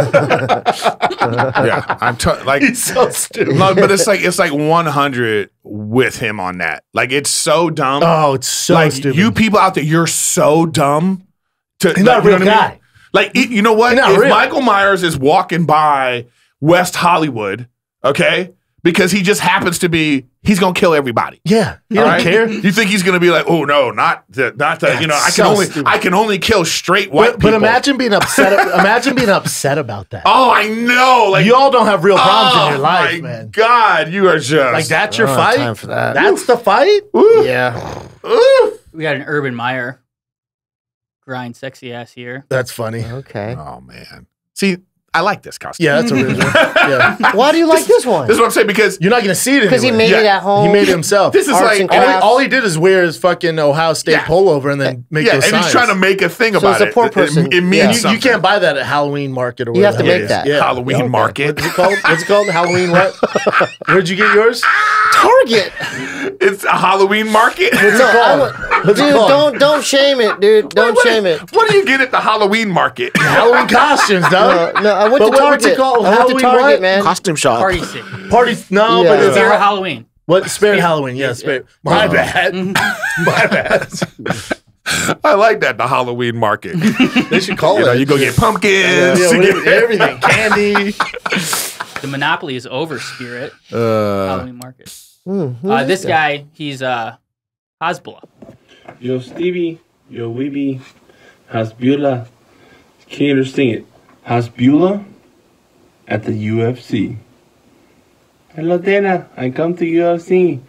Yeah, I'm t- like He's so stupid. no, but it's like it's like one hundred with him on that. Like it's so dumb. Oh, it's so like stupid. you people out there, you're so dumb. To He's not like, a you real know what I mean? guy. Like it- you know what? He's not If real. Michael Myers is walking by West Hollywood, okay, because he just happens to be, he's gonna kill everybody. Yeah, he All don't right? care. You think he's gonna be like, oh no, not the, not the, you know, I can so only, stupid. I can only kill straight white But, people. but imagine being upset. Imagine being upset about that. Oh, I know. Like you all don't have real problems oh, in your life, my man. God, you are just Like that's your I don't have fight. time for that. That's the fight. Ooh, Yeah. ooh. We got an Urban Meyer grind sexy ass here. That's funny. Okay. Oh man. See, I like this costume. Yeah, that's original. Yeah, Why do you like this one? This is what I'm saying because you're not gonna see it Because he anywhere. made Yeah. it at home. He made it himself. this is Arts like and all, he, crafts. all he did is wear his fucking Ohio State Yeah. pullover and then make yeah, those and signs. he's trying to make a thing So about it's a it. poor It- person. It, it means Yeah. you, something. you can't buy that at Halloween market or You have whatever. to make that. Halloween okay. market. What's it called? What's it called? Halloween what? Where'd you get yours? Target. It's a Halloween market. What's it No, I called? would- What's it dude, called? don't don't shame it, dude. Don't What- shame it. What do you get at the Halloween market? Halloween costumes, No, dog. no, I went But to what- Target. what's it called? I went to Halloween Target, what? man. Costume shop. Party city. Parties? No, Yeah. but it's Zero a Halloween. what? Spirit Halloween. Yeah, spirit. My bad. My bad. I like that, the Halloween market. They should call You it. know, you go get pumpkins. yeah, you whatever- get- everything, candy. The monopoly is over, Spirit. Uh, Halloween market. Hmm, who Uh, is this that? guy, he's uh, Hasbulla. Yo, Stevie, yo, Weeby, Hasbula. Can you understand it? Hasbula at the U F C. Hello, Dana. I come to U F C.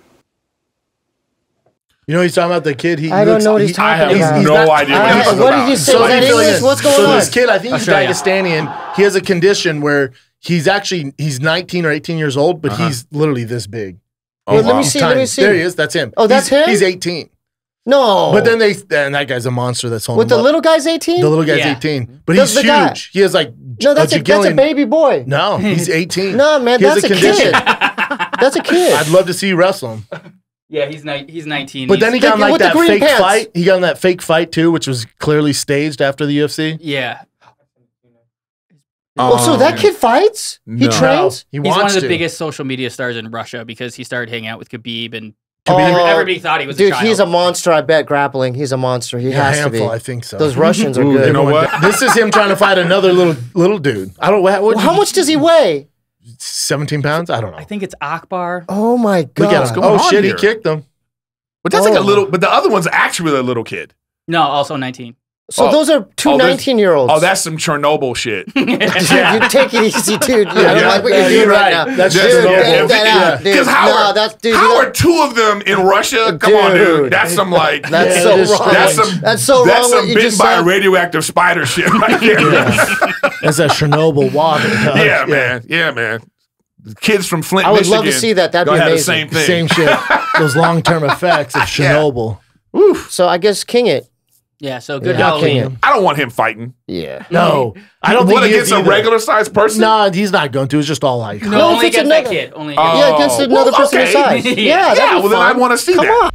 You know, he's talking about the kid. He I don't looks, know what he's he- talking I have about. no not- idea what I- he's talking what about. did you say? So Was that he feels- English? What's going so on? this kid, I think he's Australia. Dagestanian. He has a condition where he's actually he's nineteen or eighteen years old, but Uh-huh. he's literally this big. Oh, Well, let me wow. see. Tiny. Let me see. There he is. That's him. Oh, that's He's- him? He's eighteen. No. But then they and that guy's a monster. That's holding with him the up. little guy's eighteen. The little guy's Yeah. eighteen, but That's he's the guy. huge. He has like No, that's a, a, that's a gajillion- baby boy. No, he's eighteen. No, man, He has that's a, condition. kid. That's a kid. I'd love to see you wrestle him. Yeah, he's ni- he's nineteen. But then he He's- got in, like with the that green fake pants. fight. He got in that fake fight too, which was clearly staged after the U F C. yeah, oh, so that kid fights? He No. trains? He he's wants one of the to. biggest social media stars in Russia because he started hanging out with Khabib and Oh, everybody thought he was dude, a child. he's a monster. I bet grappling. He's a monster. He Yeah, has handful, to be. I think so. Those Russians are Ooh, good. you know what? This is him trying to fight another little little dude. I don't. What, what Well, how much does he weigh? Seventeen pounds? I don't know. I think it's Akbar. Oh my god! Look at him. going Oh on shit! here? He kicked him. But that's like a Oh. little, but the other one's actually a little kid. No, also nineteen. So Oh. those are two Oh, there's- nineteen-year-olds. Oh, that's some Chernobyl shit. Dude, you take it easy, dude. Yeah, I don't Yeah, like what yeah, you're doing you're right right. now. That's dude, just take normal. that out, dude. Because how, no, are, that's dude. how you are don't- two of them in Russia? Come on, dude. Dude. That's some like That's Yeah, so it is wrong. that's some That's so that's wrong. some What you bitten just by said. a radioactive spider shit right there. Yeah, That's that Chernobyl water. dog. man. Yeah, man. Kids from Flint, I would Michigan. love to see that. That'd be gonna have amazing. the same thing. Same shit. Those long term effects of Chernobyl. So I guess King it. Yeah, so good Yeah, Halloween. King it. I don't want him fighting. Yeah. No, I don't What think he against is a either. regular sized person? No, he's not going to. It's just all like. No, No, if only it's against another- that kid. Only Oh. against Yeah, against another well, person his okay. size. Yeah, Yeah, that'd Yeah, be well then fun. I want to see Come that. on.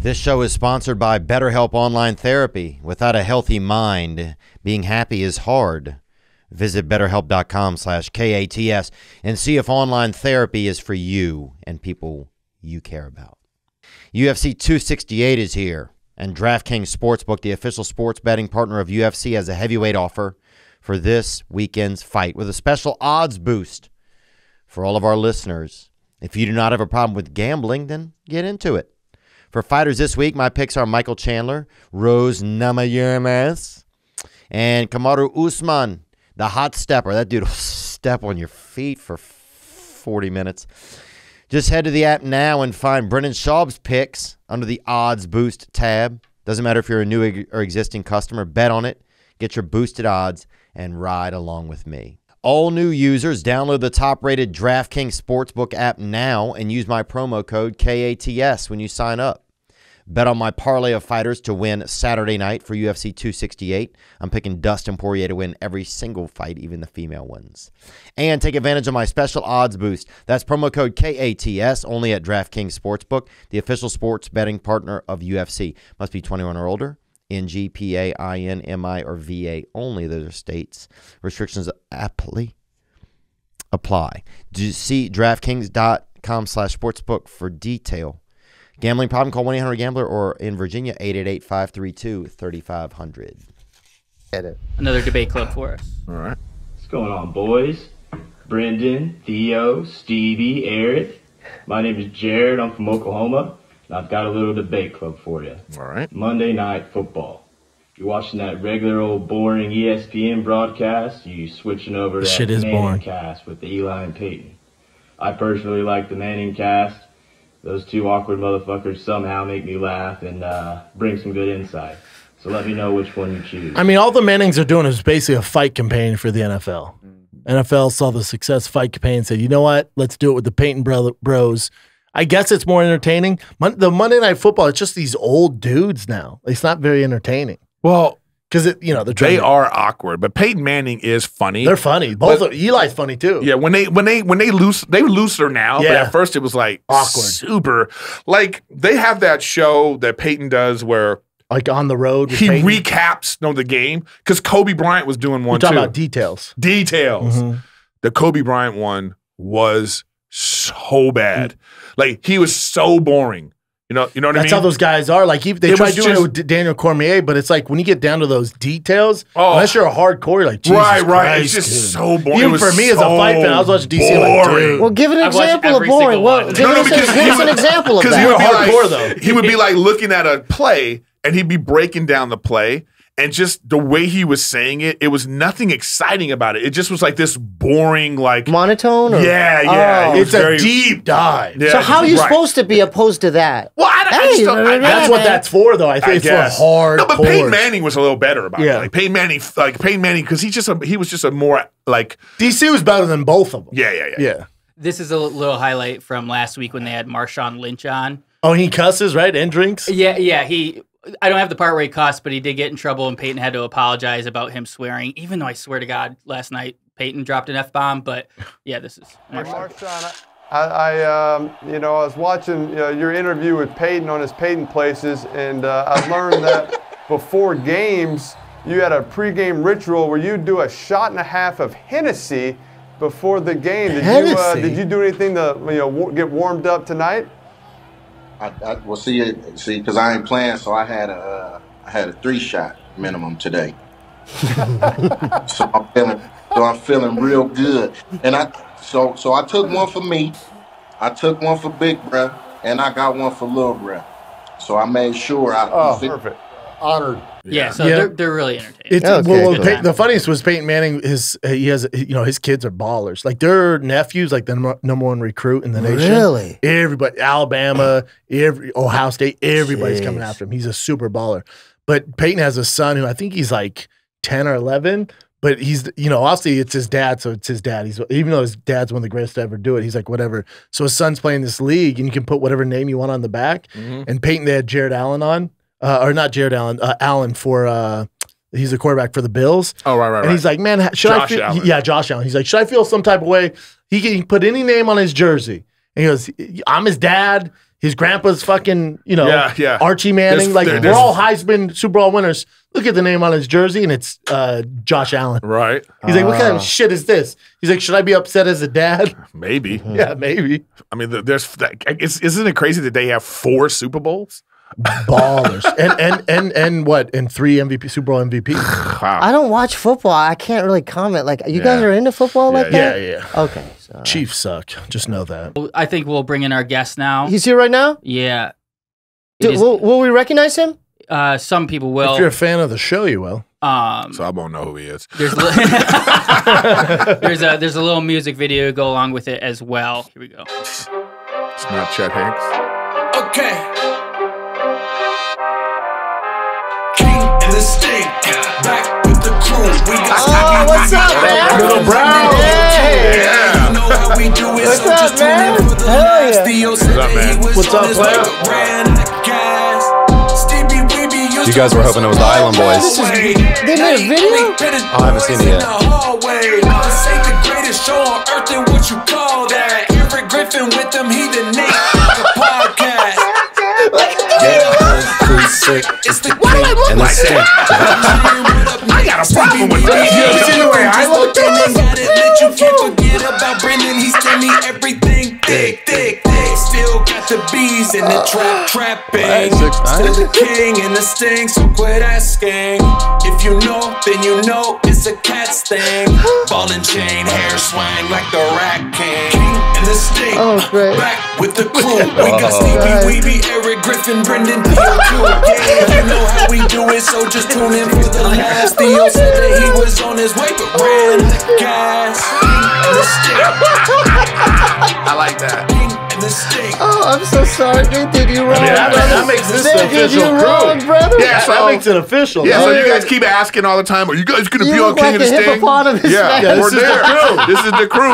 This show is sponsored by BetterHelp Online Therapy. Without a healthy mind, being happy is hard. Visit betterhelp.com slash K-A-T-S and see if online therapy is for you and people you care about. U F C two sixty-eight is here, and DraftKings Sportsbook, the official sports betting partner of U F C, has a heavyweight offer for this weekend's fight with a special odds boost for all of our listeners. If you do not have a problem with gambling, then get into it. For fighters this week, my picks are Michael Chandler, Rose Namajunas, and Kamaru Usman, the hot stepper. That dude will step on your feet for forty minutes. Just head to the app now and find Brendan Schaub's picks under the Odds Boost tab. Doesn't matter if you're a new or existing customer. Bet on it, get your boosted odds, and ride along with me. All new users, download the top-rated DraftKings Sportsbook app now and use my promo code K A T S when you sign up. Bet on my parlay of fighters to win Saturday night for U F C two sixty-eight. I'm picking Dustin Poirier to win every single fight, even the female ones. And take advantage of my special odds boost. That's promo code K A T S only at DraftKings Sportsbook, the official sports betting partner of U F C. Must be twenty-one or older. N G, P A, I N, M I, or V A only. Those are states. Restrictions apply. apply. Do you see DraftKings.com slash sportsbook for detail. Gambling problem? Call one eight hundred gambler or in Virginia, eight eight eight, five three two, three five zero zero. Edit. Another debate club for us. All right. What's going on, boys? Brendan, Theo, SteeBee, Erik. My name is Jared. I'm from Oklahoma. I've got a little debate club for you. All right. Monday Night Football. You're watching that regular old boring E S P N broadcast. You switching over to Shit that is Manning boring. cast with the Eli and Peyton. I personally like the Manning cast. Those two awkward motherfuckers somehow make me laugh and uh, bring some good insight. So let me know which one you choose. I mean, all the Mannings are doing is basically a fight campaign for the N F L. N F L saw the success fight campaign and said, you know what? Let's do it with the Peyton bro- Bros. I guess it's more entertaining. Mon- the Monday Night Football, it's just these old dudes now. It's not very entertaining. Well, because it, you know, they're they to, are awkward, but Peyton Manning is funny. They're funny. Both but, of, Eli's funny too. Yeah, when they when they when they loose they looser now, Yeah. but at first it was like Awkward. super. Like they have that show that Peyton does where like on the road, with he Peyton. recaps you know, the game because Kobe Bryant was doing one You're talking too. about details. Details. Mhm. The Kobe Bryant one was so bad. Like he was so boring. You know, you know what That's I mean? how those guys are. Like he, they It try was doing just- it with D- Daniel Cormier, but it's like when you get down to those details, Oh. unless you're a hardcore, you're like, Jesus Right, right. It's Christ, just dude. so boring. It Even was for me as a so fight fan, I was watching D C like, boring. dude. Well, give an I've watched example of every boring. single Well, one. give, No, no, us, because a, he give us would- an example of Because he that. would be Hardcore, like, though. he would be like looking at a play, and he'd be breaking down the play, and just the way he was saying it, it was nothing exciting about it. It just was like this boring, like Monotone? Or? yeah, yeah. Oh. It was It's a very- deep dive. Yeah, So how are you right. supposed to be opposed to that? Well, I, I Hey, just don't, I, That's what that's for, though. I think I it's guess. for hard. No, but Peyton Manning was a little better about Yeah. it. Like Peyton Manning, like Peyton Manning, because he just a, he was just a more like D C was better than both of them. yeah, yeah, yeah. Yeah. This is a little highlight from last week when they had Marshawn Lynch on. Oh, he cusses, right? And drinks? Yeah, yeah. He, I don't have the part where he cussed, but he did get in trouble, and Peyton had to apologize about him swearing. Even though I swear to God, last night Peyton dropped an F bomb. But yeah, this is Marshawn. Marshawn, I, I um, you know, I was watching you know, your interview with Peyton on his Peyton Places, and uh, I learned that before games, you had a pregame ritual where you do a shot and a half of Hennessy before the game. Did you uh, Hennessy? did you do anything to you know wa- get warmed up tonight? I, I well see see because I ain't playing, so I had a uh, I had a three shot minimum today. so I'm feeling so I'm feeling real good, and I so so I took one for me, I took one for Big Bruh, and I got one for Lil Bruh. So I made sure I Oh, fit- perfect. honored. Yeah, so Yeah. they're they're really entertaining. It's Okay. well, well, Good Pey- time. the funniest was Peyton Manning. His he has you know his kids are ballers. Like their nephews, like the number, number one recruit in the nation. Really? Everybody, Alabama, every Ohio State, everybody's coming Jeez. after him. He's a super baller. But Peyton has a son who I think he's like ten or eleven. But he's you know obviously it's his dad, so it's his dad. He's even though his dad's one of the greatest to ever do it. He's like whatever. So his son's playing this league, and you can put whatever name you want on the back. Mhm. And Peyton, they had Jared Allen on, uh, or not Jared Allen, uh, Allen for. Uh, He's the quarterback for the Bills. Oh, right, right, And right. he's like, man, should I Josh feel? Allen. Yeah, Josh Allen. He's like, should I feel some type of way? He can put any name on his jersey. And he goes, I'm his dad. His grandpa's fucking, you know, Yeah, yeah. Archie Manning. There's- like there- we're there's- all Heisman Super Bowl winners. Look at the name on his jersey, and it's uh, Josh Allen. Right. He's like, what kind Ah. of shit is this? He's like, should I be upset as a dad? Maybe. Yeah, maybe. I mean, th- there's it's, isn't it crazy that they have four Super Bowls? Ballers. and and and and what? And three M V P Super Bowl M V P. I don't watch football. I can't really comment. Like, you guys Yeah. are into football like Yeah, that? yeah. Okay. So. Chiefs suck. Just know that. I think we'll bring in our guest now. He's here right now? Yeah. It Do, is- will, will we recognize him? uh, some people will. If you're a fan of the show, you will. Um, so I won't know who he is. There's li- there's a there's a little music video to go along with it as well. Here we go. It's not Chet Hanks. Okay. King and the Sting, back with the crew. We got Oh, what's up, man? Lil Brows. Hey. Yeah. You know how we do it, What's so up, just tune man? in for the Hell last. yeah. Theo What's said up, that man? he was What's on up, his player? way, but ran out of gas. SteeBee, we be used You guys were hoping it was the Island Boys. This is, they made a video? Oh, I haven't seen it yet. This ain't the greatest show on earth, and what you call that? Erik Griffin with them, he the Nate of the podcast. Sick. It's the Why do I look And the like Sting. that? I got a problem with that. You see the way I look? You can't forget about Brendan, he's telling me everything. Thick, thick, thick. Still got the bees in the trap, trapping. Still the king and the sting, so quit asking. If you know, then you know it's a cat's thing. Ball and chain, hair swang like the Rat King. King and the sting, Oh, great. back with the crew. We got SteeBee, we be Erik Griffin, Brendan, Theo too. Yeah, you know how we do it, so just tune in for the last. Theo said that he was on his way, but ran the gas. And the stick. I like that. And the stick. Oh, I'm so sorry. They did you wrong. Yeah, that, brother. that makes this They the did official you crew. wrong, brother. Yeah, That, so that makes it official. Yeah, so man. you guys keep asking all the time, are you guys going to You be on look King like of the a Sting? hippopotamus, Yeah, man. Yeah, we're this is the there. crew. This is the crew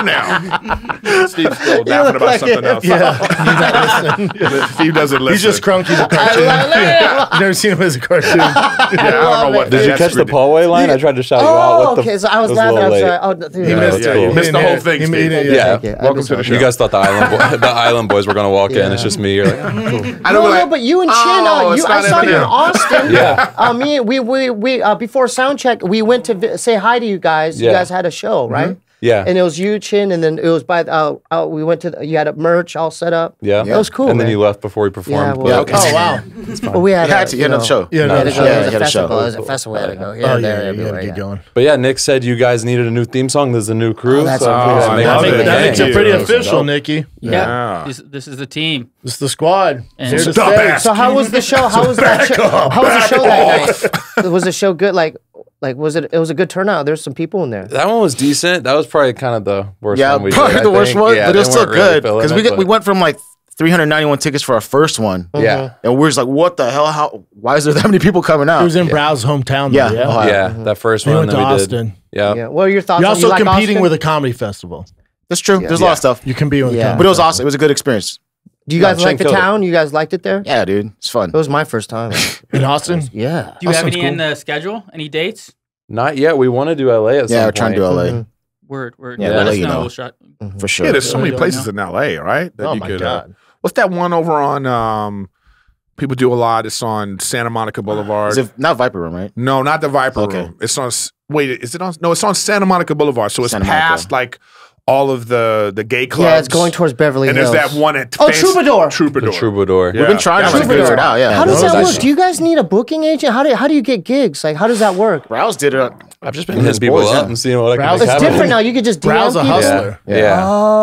now. Steve's still look laughing about like something a else. Yeah, he's not listening. Steve doesn't listen. He's just Crunky the cartoon. You've never seen him as a cartoon. Yeah, I don't know what. Did you that's catch the ridiculous. Poway line? I tried to shout you out. Oh, What the, okay. So I was it was a laughing. little I'm late. sorry. Oh, dude, He Yeah, missed yeah, it. you He missed the didn't whole hear it. thing, He Steve. made it, Yeah. Okay, I Welcome missed to the it. show. You guys thought the Island Boy, the Island Boys were gonna walk in. Yeah. It's just me. You're like, oh, cool. I No, don't no, like, but you and Chin, Oh, uh, it's you, I not saw you in Eminem. Austin. Yeah. Uh, me, we, we, we, uh, before sound check, we went to vi- say hi to you guys. You Yeah. guys had a show, right? Yeah. And it was you, Chin, and then it was by, uh, uh, we went to, the, you had a merch all set up. Yeah. That was cool, And then man. you left before we Yeah, performed. well, but- oh, wow. Well, we had, You had a, to you get another know, show. Yeah, We no, had to go. yeah, It was you a had a show. festival. It was a festival. We had to go. Here, Oh, and yeah, there, yeah, you everywhere. gotta get yeah. going. But yeah, Nick said you guys needed a new theme song. There's a new crew. Oh, that's so awesome. you guys Oh, make I That, love it make, it. that again. makes it Thank pretty you. official, Nikki. Yeah. Yeah. This, this is the team. This is the squad. And Here to Stop stay. asking. So how was the show? How was that show? off, How was the back show that off. night? Was the show good? Like, like was it? It was a good turnout. There's some people in there. That one was decent. That was probably kind of the worst Yeah, one we probably did. I the worst think. one, Yeah, but it was they still weren't really good feeling because it, we got, but- we went from like three hundred ninety-one tickets for our first one. Yeah. And we're just like, what the hell? How? Why is there that many people coming out? It was in Brow's hometown. Yeah, Though, yeah. Ohio. Yeah, that first They one went that to we Austin. did. Yeah. Yeah. What are your thoughts? You're on, also you like competing Austin? with a comedy festival. That's true. Yeah. There's a lot of stuff. You can be with a Yeah. comedy But it was festival. awesome. It was a good experience. Do you Yeah, guys like Shane the killed it. town? You guys liked it there? Yeah, dude. It's fun. It was my first time. In Austin? Yeah. Do you have Austin's any cool. in the schedule? Any dates? Not yet. We want to do L A at some Yeah, we're point. trying to do L A. Word, word. Yeah, Let I'll us let you know. know. We'll shot. For sure. Yeah, there's so Yeah, many don't places know. in L A, right? That Oh you my could, God. Uh, what's that one over on? Um, people do a lot. It's on Santa Monica Boulevard. Is it not Viper Room, right? No, not the Viper Okay. Room. It's on. s- Wait, is it on? No, it's on Santa Monica Boulevard. So it's Santa Monica. past like all of the the gay clubs. Yeah, it's going towards Beverly and Hills. there's that one at Oh, Face- Troubadour. Troubadour. The Troubadour. Yeah. We've been trying That to was figure good. it out. Yeah. How does That that was work? nice. Do you guys need a booking agent? How do how do you get gigs? Like, how does that work? Browse did it. I've just been His hitting people boys, up yeah. and seeing what I can Browse- make It's happen. different now. You could just D M Browse a people. hustler. Yeah. yeah.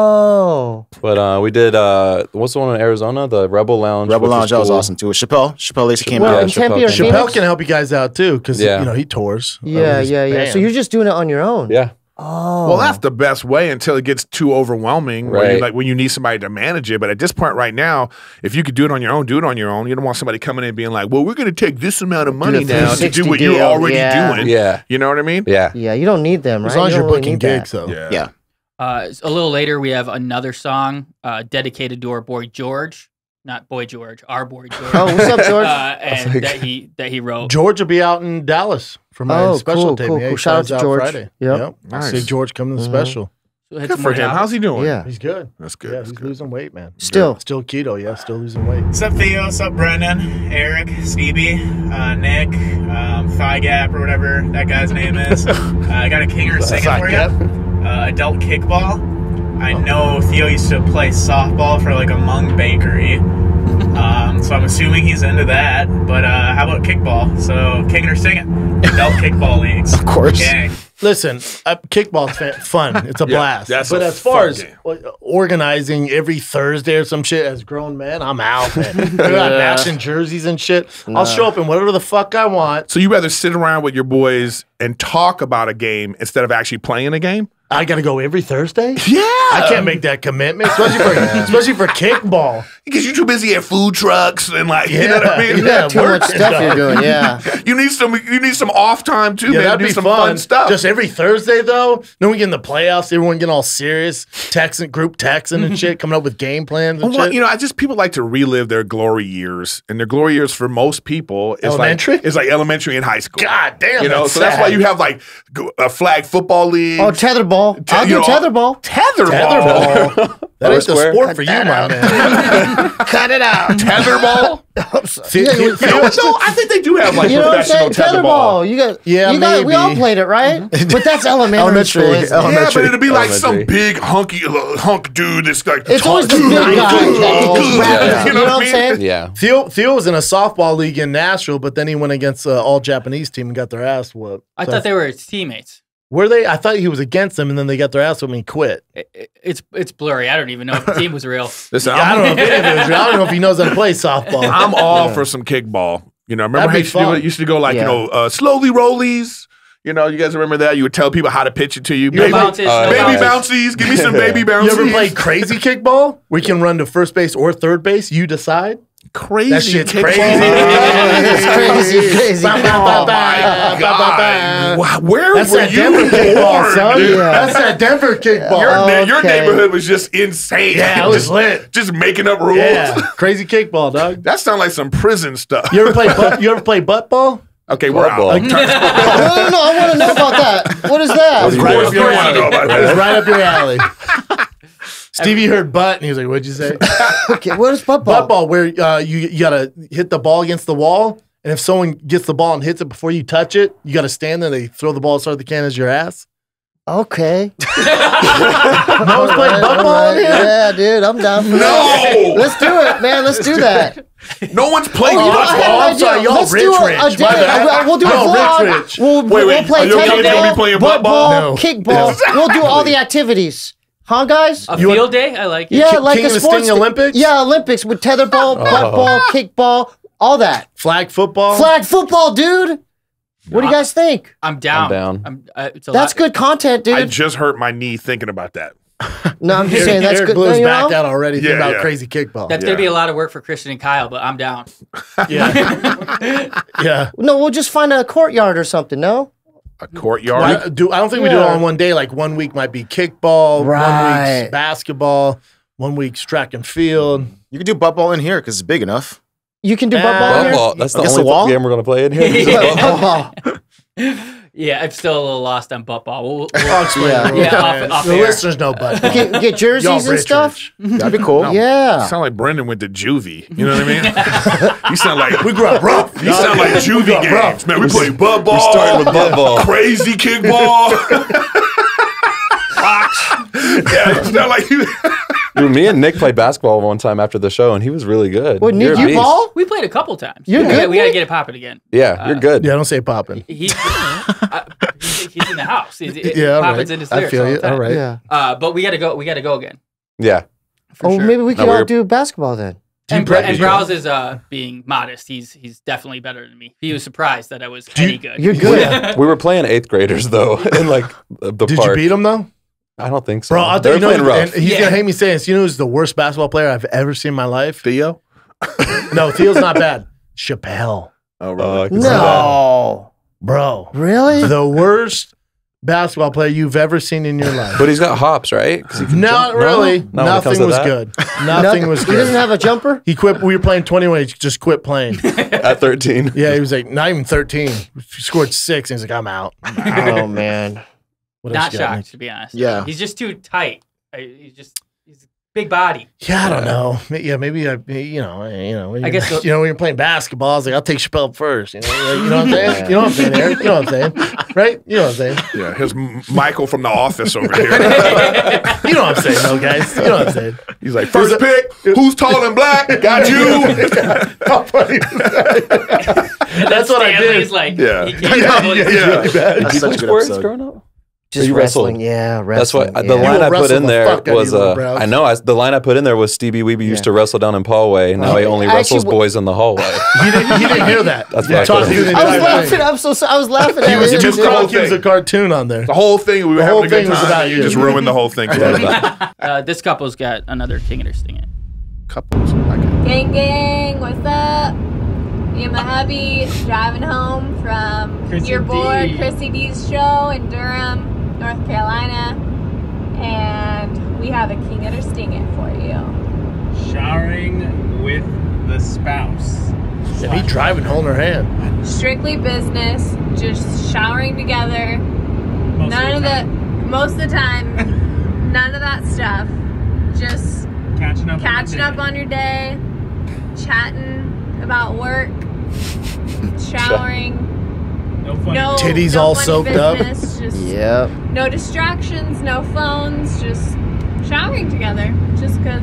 Oh. But uh, we did, uh, what's the one in Arizona? The Rebel Lounge. Rebel which Lounge, that was cool. awesome too. With Chappelle. Chappelle Lacey came Well, out. in Tempe or Chappelle. Chappelle Phoenix? can help you guys out too because Yeah. you know he tours. Yeah, Uh, his yeah, yeah. band. So you're just doing it on your own. Yeah. Oh. Well, that's the best way until it gets too overwhelming. Where you, Right. like when you need somebody to manage it. But at this point right now, if you could do it on your own, do it on your own. You don't want somebody coming in and being like, "Well, we're going to take this amount of money the now to three sixty do what you're deal. already Yeah. doing." Yeah. You know what I mean? Yeah. Yeah, you don't need them, right? as long as You you're don't really booking need that. gigs though. Yeah. Yeah. Uh, a little later, we have another song uh, dedicated to our boy George, not Boy George, our boy George. Oh, what's up, George? Uh, and that he that he wrote. George will be out in Dallas for my Oh, special cool, tape. cool, Yeah, cool. he Shout out flies to George. Friday. Yep. I'll Nice. see George come to the Mhm. special. So hit Good some for more him. topics. How's he doing? Yeah. He's good. That's good. Yeah, That's he's good. losing weight, man. Still. Still keto, yeah, still losing weight. What's up, Theo? What's up, Brendan? Erik, SteeBee, uh, Nick, um, Thigh Gap, or whatever that guy's name is. Uh, I got a kinger singing for you. Uh, adult kickball. I know Theo used to play softball for like a Hmong bakery. Um, so I'm assuming he's into that. But uh, how about kickball? So kicking or singing? Adult kickball leagues. Of course. Gang. Listen, uh, kickball's fa- fun. It's a Yeah, blast. that's but a as far fun as game. uh, organizing every Thursday or some shit as a grown man, I'm out, man. They're not Yeah. matching jerseys and shit. Nah. I'll show up in whatever the fuck I want. So you rather sit around with your boys and talk about a game instead of actually playing a game? I got to go every Thursday? Yeah. I can't make that commitment, especially for especially for kickball. Because you're too busy at food trucks and like, you know what I mean? Yeah, too much stuff you're doing. Yeah. You need some. You need some off time too, Yeah, man. that'd Do be some fun. fun stuff. Just every Thursday, though. Then we get in the playoffs. Everyone getting all serious, texting, group texting and shit, coming up with game plans and Well, shit. you know, I just people like to relive their glory years, and their glory years for most people is Elementary? like is like elementary and high school. God damn, you know, that's so that's why sad. you have like g- a flag football league. Oh, tetherball. Te- I'll you do know, tetherball. Tetherball. Tetherball. That ain't the Foursquare? sport for you, my man. Cut it out. Tetherball. See, Yeah, see- you- You know what though? I think they do have like You know what I'm professional saying? tetherball. Tetherball. You got, Yeah, you got, we all maybe. played it, right? But that's elementary, Elementary. school. isn't it? Elementary. Yeah, but it'll be like some Elementary. big hunky uh, hunk dude that's like It's always the big guy that goes rapping. Yeah. You know what I'm saying? Yeah. Theo, Theo was in a softball league in Nashville, but then he went against an all Japanese team and got their ass whooped. I So- thought they were his teammates. Were they? I thought he was against them, and then they got their ass whooped and he quit. It, it- it's it's blurry. I don't even know if the team was real. Listen, Yeah, I I'm, don't know if any of it was real. I don't know if he knows how to play softball. I'm all for some kickball. You know, remember That'd how be you used to do fun. it? Used to go like Yeah. you know, uh, slowly rollies. You know, you guys remember that? You would tell people how to pitch it to you. No Baby, bounces, uh, no baby bounces. bouncies. Give me some baby bouncies. You ever play crazy kickball? We can run to first base or third base. You decide. crazy? That shit's kickball? crazy. It's crazy, crazy. Ba, ba, ba, Oh ba, my ba, ba, God! ba. Wow, where That's were that you Denver kickball, born, son. dude? That's that Denver kickball. Your, Oh, your okay. neighborhood was just insane. Yeah, it was just, lit. Just making up rules. Yeah, crazy kickball, dog. That sounds like some prison stuff. You ever play? Butt, you ever play butt ball? Okay, we're out. Ball. Like, No, no, no. I want to know about that. What is that? of course you want to know about It's that. right up your alley. Stevie heard butt, and he was like, "What'd you say?" Okay, what is butt ball? Butt ball, where uh, you you gotta hit the ball against the wall, and if someone gets the ball and hits it before you touch it, you gotta stand there. They throw the ball as hard as they can as your ass. Okay. No one's playing butt ball in here. Yeah, dude, I'm down for No! that. Let's do it, man. Let's do that. No one's playing Oh, you know, butt I have ball. an I'm sorry, idea. y'all Let's rich, do a, rich. a day. My bad. Uh, We'll do a No, vlog. rich, rich. We'll, Wait, we'll wait, play are your kids tetherball, gonna be playing butt ball? No. kickball. We'll do all the activities. Huh, guys? A You want- field day? I like it. Yeah, King- like King a of the sports Sting Olympics? Yeah, Olympics with tetherball, butt ball, kickball, all that. Flag football. Flag football, dude. What do you guys think? I'm down. I'm down. I'm, uh, it's a That's lot. good content, dude. I just hurt my knee thinking about that. no, I'm just saying that's Erik good. blew his you back know? out already. Thinking Yeah, about yeah. crazy kickball. That's Yeah. gonna be a lot of work for Christian and Kyle, but I'm down. yeah, yeah. No, we'll just find a courtyard or something. No. A courtyard. I, do, I don't think we do it Yeah. all in one day. Like one week might be kickball, one Right. week's basketball, one week's track and field. You can do butt ball in here because it's big enough. You can do butt Uh, ball Butt here. ball. That's the Against only the wall? game we're gonna play in here. Yeah. Butt ball. Yeah, I'm still a little lost on butt ball. We'll, we'll, I'll explain Yeah. the rules, Yeah, off- man. off the air. listeners know butt. You can get jerseys Y'all and rich, stuff. rich. That'd be cool. You Yeah. sound like Brendan went to juvie. You know what I mean? You sound like We grew up rough. you sound like juvie grew up games, rough. man. We play butt ball. We started with butt ball. Crazy kickball. Yeah, you sound like you. Dude, me and Nick played basketball one time after the show, and he was really good. Well, Nick, You're a you beast. ball? we played a couple times. You're we good, Gotta, we gotta Nick? get it popping again. Yeah, you're Uh, good. Yeah, don't say popping. He, uh, he's, he's in the house. He's, it, Yeah, all Poppins right. in his I lyrics feel all you. the time. All right. Yeah. Uh, but we gotta go. We gotta go again. Yeah. For Oh, sure. maybe we No, could all we're- do basketball then. And, prep- Bra- and do you- Browse is uh, being modest. He's he's definitely better than me. He was surprised that I was you- any good. You're good. We were playing eighth graders though in like the the Did park. you beat him though? I don't think so. Bro, I'll They tell were you, know, playing and rough. he's Yeah. gonna hate me saying this. You know who's the worst basketball player I've ever seen in my life? Theo. No, Theo's not bad. Chappelle. Oh, Uh, I can see that. No. Bro. Really? The worst basketball player you've ever seen in your life. But he's got hops, right? 'Cause he can Not jump. really. No? Not when it comes Nothing to was that? good. Nothing was He doesn't good. have a jumper? He quit. We were playing twenty-one. He just quit playing. At thirteen. Yeah, he was like not even thirteen. He scored six. And he's like, I'm out. Oh, man. What Not else you got, shocked, Nick? to be honest. Yeah. He's just too tight. Uh, He's just he's big body. Yeah, I don't know. Yeah, maybe I, you know, you know, when I you're- guess the- you know when you're playing basketball, I was like, I'll take Chappelle first. You know, like, you know what I'm saying? You know what I'm saying, Eric? You know what I'm saying, right? You know what I'm saying? Yeah, here's M- Michael from The Office over here. You know what I'm saying, though, guys. You know what I'm saying? He's like, first pick, who's tall and black? Got you. How funny was that? That's what I did. Stanley's like, Yeah. he Yeah, can't yeah, really- yeah, Yeah. really bad. That's such a good sports episode. growing up? Just You wrestling. wrestled. Yeah, That's wrestling. what yeah. the line will I put wrestle in the there fuck out of was. you, Lil Uh, Brows. I know. I, the line I put in there was SteeBee Weeby used to wrestle down in Poway. Now he only I wrestles actually- boys in the hallway. He didn't, he didn't hear that. That's Yeah, what I talk put to in. you the I was entire laughing. thing. I'm so. so I was laughing at He was it. just Just the whole called kids thing. a cartoon on there. The whole thing, we were The having whole a good thing was time. about You you. just ruined the whole thing. Uh, this couple's got another king in her sting it. Couples. I get- Gang, gang, what's up? Me and my hubby driving home from Chrissy your boy D. Chrissy D's show in Durham, North Carolina, and we have a king at her sting it for you. Showering with the spouse. Yeah, he driving, holding her hand. Strictly business, just showering together. Most none of of the the, time. most of the time, none of that stuff. Just Catching up. catching on up on your day, chatting about work, showering. No funny. No, Titties no all funny soaked up. business, Just Yep. no distractions, no phones, just showering together. Just because,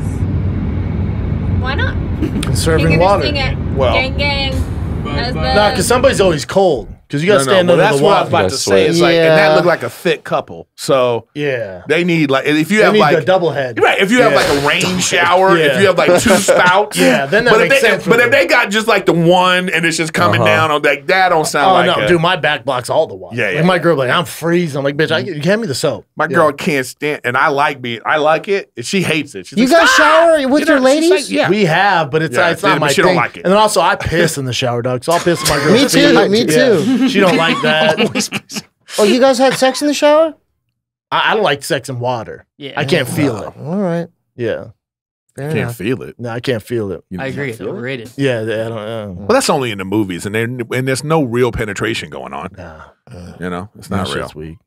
why not? Conserving King water. Sting it. Well- gang, gang. As the, No, because somebody's always cold. Because you got to No, no, stand well, under that's the what I was water. about to say. It's like, and Yeah. that looked like a thick couple. So Yeah. they need like, if you They have need like the double head. right, if you have Yeah. like a rain shower, Yeah. if you have like two spouts, Yeah, then that but if makes they, sense for But if them. they got just like the one and it's just coming Uh-huh. down on like that, don't sound Oh, like no, a- dude, my back blocks all the water. Yeah, Like, yeah, my yeah. girl, like, I'm freezing. I'm like, bitch, I, you hand me the soap. My Yeah. girl can't stand, and I like being, I like it, and she hates it. She's You like, guys "Stop!" shower with You know, your she's ladies? like, yeah, We have, but it's, Yeah, it's not but my she thing. don't like it. And then also, I piss in the shower, dog. So I'll piss in my girl's Me too, feet. me too. She don't like that. Oh, you guys had sex in the shower? I, I don't like sex in water. Yeah. I can't feel it. All right. Yeah. Fair can't enough. feel it. No, I can't feel it. You I can't agree. It's feel it? overrated. Yeah, I don't know. Well, that's only in the movies, and there, and there's no real penetration going on. Nah. You know, it's That not real. shit's weak.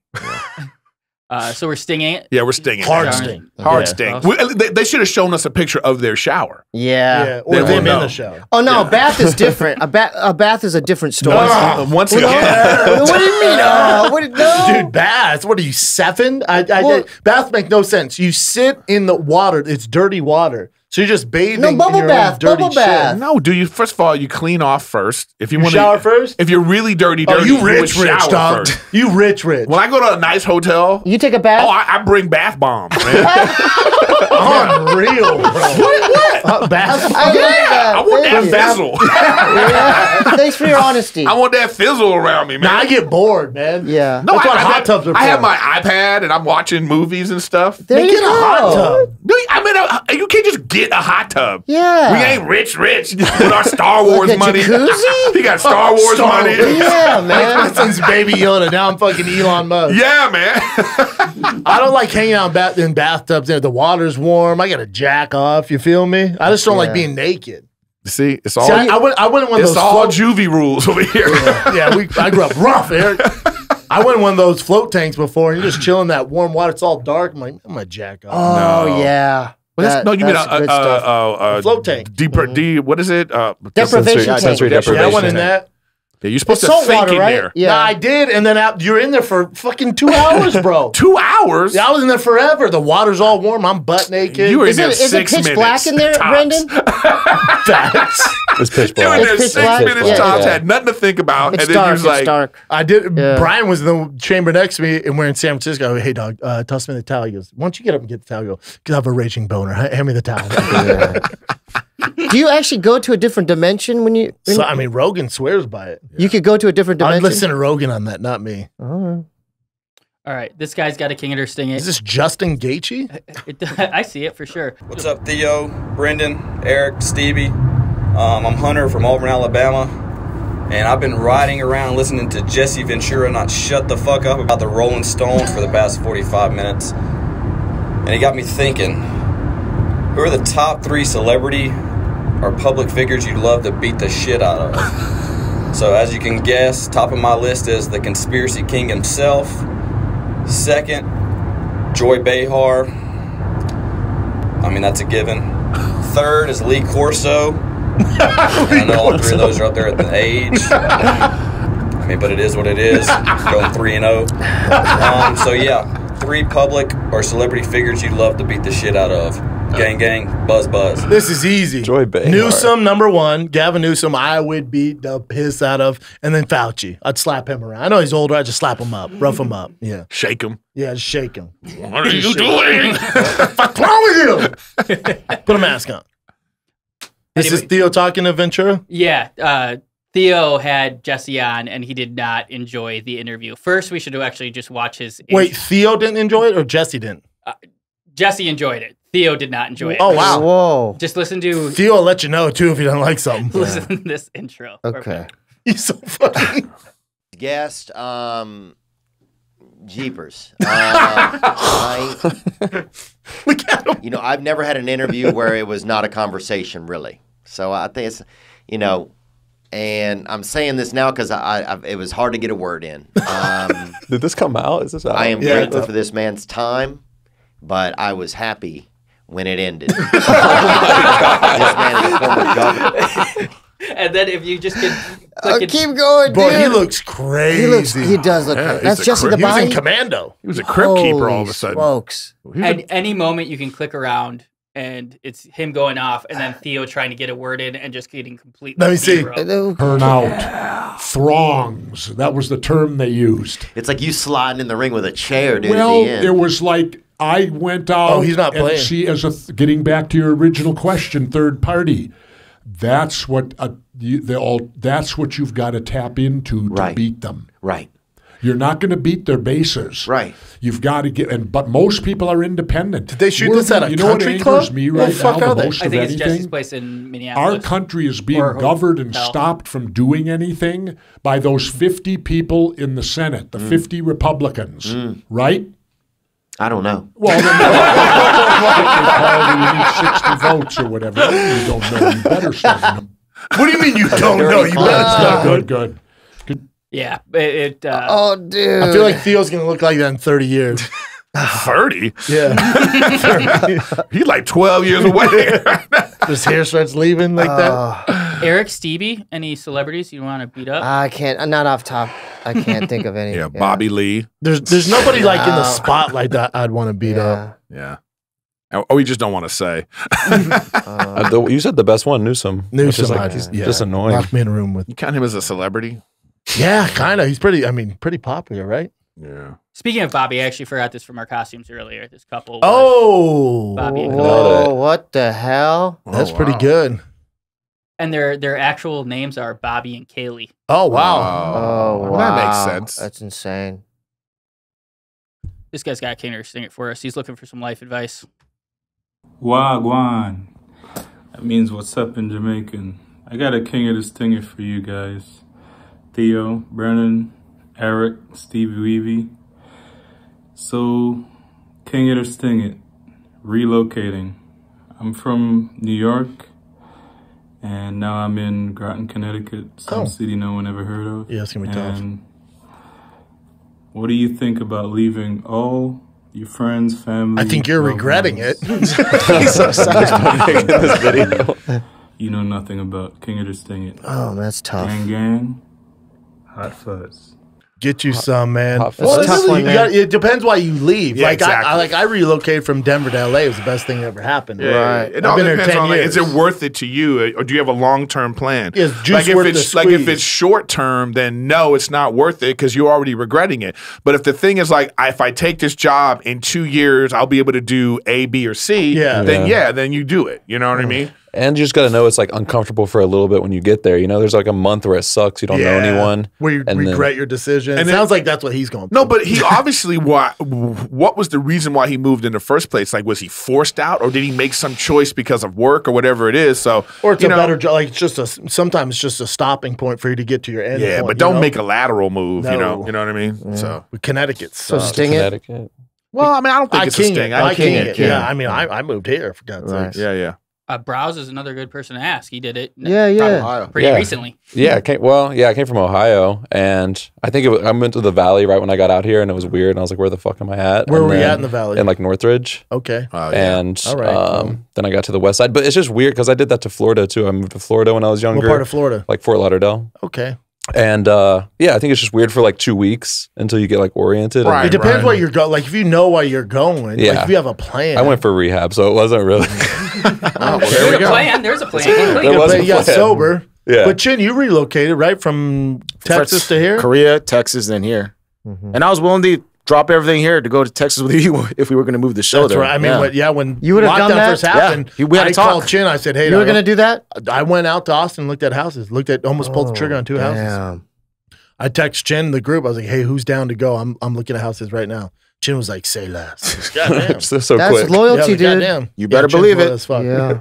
Uh, so we're stinging it. Yeah, we're stinging. Hard it. sting. Hard Yeah. sting. We- they, they should have shown us a picture of their shower. Yeah. Yeah, or They them won't in know. the shower. Oh no, Yeah. a bath is different. A bath, a bath is a different story. Uh, once Well, again, what do you mean? Uh, what, no. Dude, baths. What are you, seven? I, I, Well- baths make no sense. You sit in the water. It's dirty water. So you're just bathing No, bubble in your bath, own dirty bubble shit. bath. no, do you? First of all, you clean off first. If you, You want shower first? If you're really dirty, Oh, dirty, you would rich, rich, shower dog. first. You rich, rich. When I go to a nice hotel, You take a bath? oh, I, I bring bath bombs, man. Unreal, bro. what? What? Uh, bath? I like Yeah, that. I want Thank that you. fizzle. Yeah. Thanks for your honesty. I want that fizzle around me, man. Nah, I get bored, man. Yeah. No, That's I, what I, hot have- tubs are I have for. my iPad and I'm watching movies and stuff. There Make you it a go. hot tub. No, I mean, uh, you can't just get a hot tub. Yeah. We ain't rich, rich with our Star Wars Like a money. jacuzzi? He got Star Wars Star money. Wars. Yeah, My man. son's Baby Yoda. Now I'm fucking Elon Musk. Yeah, man. I don't like hanging out in, bath- in bathtubs. The water's warm. I got to jack off. You feel me? I just don't like Yeah. being naked. See, it's all See, I, I went. I went in one of it's those. all float- juvie rules over here. yeah, we. I grew up rough, Eric. I went in one of those float tanks before, and you're just chilling in that warm water. It's all dark. I'm like, I'm gonna jack off. Oh, No. yeah. Well, that's, That- no, you mean a, that's a, good a, stuff. a, a, A float tank. Deeper, D, what is it? Uh, Deprivation sensory, tank. sensory Yeah, deprivation. Yeah, I went in tank. that. Yeah, you're supposed It's to salt think water, in right? there. Yeah. Nah, I did, and then out, you're in there for fucking two hours, bro. Two hours? Yeah, I was in there forever. The water's all warm. I'm butt naked. You were in Is there it, is it six pitch minutes. black in there, tops. Brendan? Facts. It's pitch You were black. in there It's pitch six black? minutes Yeah, tops, yeah. had nothing to think about, It's and then dark. you was It's like, dark. I did. Yeah. Brian was in the chamber next to me, and we're in San Francisco. I go, hey, dog, uh, toss me the towel. He goes, why don't you get up and get the towel? I go, because I have a raging boner. Ha- Hand me the towel. Do you actually go to a different dimension when you? When So, I mean, Rogan swears by it. you could go to a different I'd dimension. listen to Rogan on that, not me. Oh. All right, this guy's got a king at her sting it. Is this Justin Gaethje? It- I see it for sure. What's up, Theo, Brendan, Erik, SteeBee? Um, I'm Hunter from Auburn, Alabama, and I've been riding around listening to Jesse Ventura not shut the fuck up about the Rolling Stones for the past forty-five minutes. And it got me thinking, who are the top three celebrity or public figures you'd love to beat the shit out of? So as you can guess, top of my list is the conspiracy king himself, Second, Joy Behar. I mean, that's a given. Third is Lee Corso. I know all three of those are up there at the age. I mean, but it is what it is. Going three and oh. Um, so yeah, three public or celebrity figures you'd love to beat the shit out of. Gang, gang, buzz, buzz. This is easy. Joy Behar. Newsom, number one. Gavin Newsom, I would beat the piss out of. And then Fauci. I'd slap him around. I know he's older. I'd just slap him up, rough him up. Yeah. Shake him. Yeah, just shake him. What are you doing? What's wrong with you? Put a mask on. This Anyway. is Theo talking to Ventura? Yeah, uh, Theo had Jesse on, and he did not enjoy the interview. First, we should actually just watch his. Wait, Theo didn't enjoy it or Jesse didn't? Uh, Jesse enjoyed it. Theo did not enjoy it. Oh, wow. Whoa. Just listen to. Theo will let you know, too, if he doesn't like something. Listen to this intro. Okay. He's so funny. Guest, um, Jeepers. Uh, I, Look at him. you know, I've never had an interview where it was not a conversation, really. So I think it's, you know, and I'm saying this now because I, I, it was hard to get a word in. Um, Did this come out? Is this out? I am Yeah. grateful for this man's time, but I was happy when it ended. This man is a former governor. And then if you just can Oh, click it, keep going, dude. Boy, he looks crazy. He looks. He does look. Yeah, crazy. he's That's a Jesse cri- the he was He was in Body. commando. He was a crypt keeper all of Holy a sudden. smokes. at any moment you can click around, and it's him going off, and then Theo trying to get a word in and just getting completely. Let me see. zero. Turnout. Throngs. That was the term they used. It's like you sliding in the ring with a chair, dude, Well, at the end. it was like I went out. Oh, he's not and playing. See, as a th- getting back to your original question, third party. That's what uh, you, they all. That's what you've got to tap into to Right. beat them. Right. You're not going to beat their bases. Right. You've got to get. And but most people are independent. Did they shoot We're this at the- a you know country what club? angers me Where right the fuck now are the they? most I of think it's anything? Jesse's place in Our Minneapolis. country is being Or governed and hotel. stopped from doing anything by those fifty people in the Senate, the fifty Republicans, right? I don't know. Well, then they need sixty votes or whatever. You don't know. You better start. knowing. What do you mean you don't know? You better stop. Good, good. good. Yeah, it. it uh, Oh, dude. I feel like Theo's going to look like that in thirty years. thirty? Yeah. He's like twelve years away. His hair starts leaving like that. Erik, SteeBee, any celebrities you want to beat up? I can't. Not off top. I can't think of any. yeah, Bobby Lee. There's there's nobody like in the No. spotlight that I'd want to beat up. Yeah. Oh, we just don't want to say. Uh, the, you said the best one, Newsom. which Newsom, is like, I just, yeah. just annoying. Lock me in a room with. You count him as a celebrity? Yeah, kind of. He's pretty, I mean, pretty popular, right? Yeah. Speaking of Bobby, I actually forgot this from our costumes earlier. This couple. was Oh. Bobby and Whoa, Chloe. what the hell? That's Oh, pretty wow. good. And their their actual names are Bobby and Kaylee. Oh, wow. Oh, well, wow. that makes sense. That's insane. This guy's got a kinger sing it for us. He's looking for some life advice. Wagwan. That means what's up in Jamaican. I got a king of the stinger for you guys. Theo, Brennan, Erik, Stevie Weavy. So, king of the sting it. Relocating. I'm from New York, and now I'm in Groton, Connecticut, some Oh. city no one ever heard of. Yeah, it's gonna be tough. And what do you think about leaving all your friends, family? I think you're loved regretting ones? it. He's so sad. this video. You know nothing about King of the Sting It. Oh, that's tough. Gang gang, hot fuzz. Get you some, man. Hot Well, That's a tough really, one, you man. got- it depends why you leave. Yeah, like I, I exactly. like I relocated from Denver to L A. It was the best thing that ever happened. Right. It I've all been there depends ten on like, years. is it worth it to you, or do you have a long term plan? Yeah, is juice like if worth it's the like if squeeze? it's short term, then no, it's not worth it because you're already regretting it. But if the thing is like, I- if I take this job in two years, I'll be able to do A, B, or C. Yeah. Then Yeah. yeah, then you do it. You know what I mean? And you just got to know it's like uncomfortable for a little bit when you get there. You know, there's like a month where it sucks. You don't know Yeah. anyone. Where you and then- regret your decision. And it then- sounds like that's what he's going. No, but he obviously why? What was the reason why he moved in the first place? Like, was he forced out, or did he make some choice because of work or whatever it is? So, Or it's you a know, better job. Like it's just a sometimes it's just a stopping point for you to get to your end. Yeah, point, but you don't know? make a lateral move. You know, No. you know what I mean. So, Connecticut. So sucks. sting it. Connecticut. well, I mean, I don't think I it's a king sting. it. I I king king it. it. Yeah, Yeah, I mean, I, I moved here for God's Right. sakes. yeah, yeah. Uh, Brows is another good person to ask. He did it. Yeah, yeah. probably Pretty Yeah. recently. Yeah, I came, well, yeah, I came from Ohio, and I think it was, I went to the Valley right when I got out here, and it was weird. And I was like, "Where the fuck am I at?" Where And were you then- at in the Valley? In like Northridge. Okay. Oh, yeah. And All right, um, cool. then I got to the West Side, but it's just weird because I did that to Florida too. I moved to Florida when I was younger. What part of Florida? Like Fort Lauderdale. Okay. And uh, yeah, I think it's just weird for like two weeks until you get like oriented. It and- depends where you're going. Like if you know why you're going, Yeah. like if you have a plan. I went for rehab, so it wasn't really. Oh, There's a plan. There's a plan. There was a you got plan. sober. Yeah. But Chin, you relocated right from Texas to here. Korea, Texas, then here. And I was willing to drop everything here to go to Texas with you if we were going to move the show That's there. right. I mean, yeah. when, yeah, when You would've done lockdown that? first happened, Yeah. We had I to talk. called Chin. I said, "Hey, You were I- gonna do that? I went out to Austin, and looked at houses, looked at almost pulled the trigger on two houses. Damn. I text Chin in the group. I was like, "Hey, who's down to go? I'm I'm looking at houses right now." Chin was like, "Say less." Goddamn. so, so That's quick. loyalty, Yeah, dude. goddamn. You better Chin's believe loyal it. as fuck. Yeah.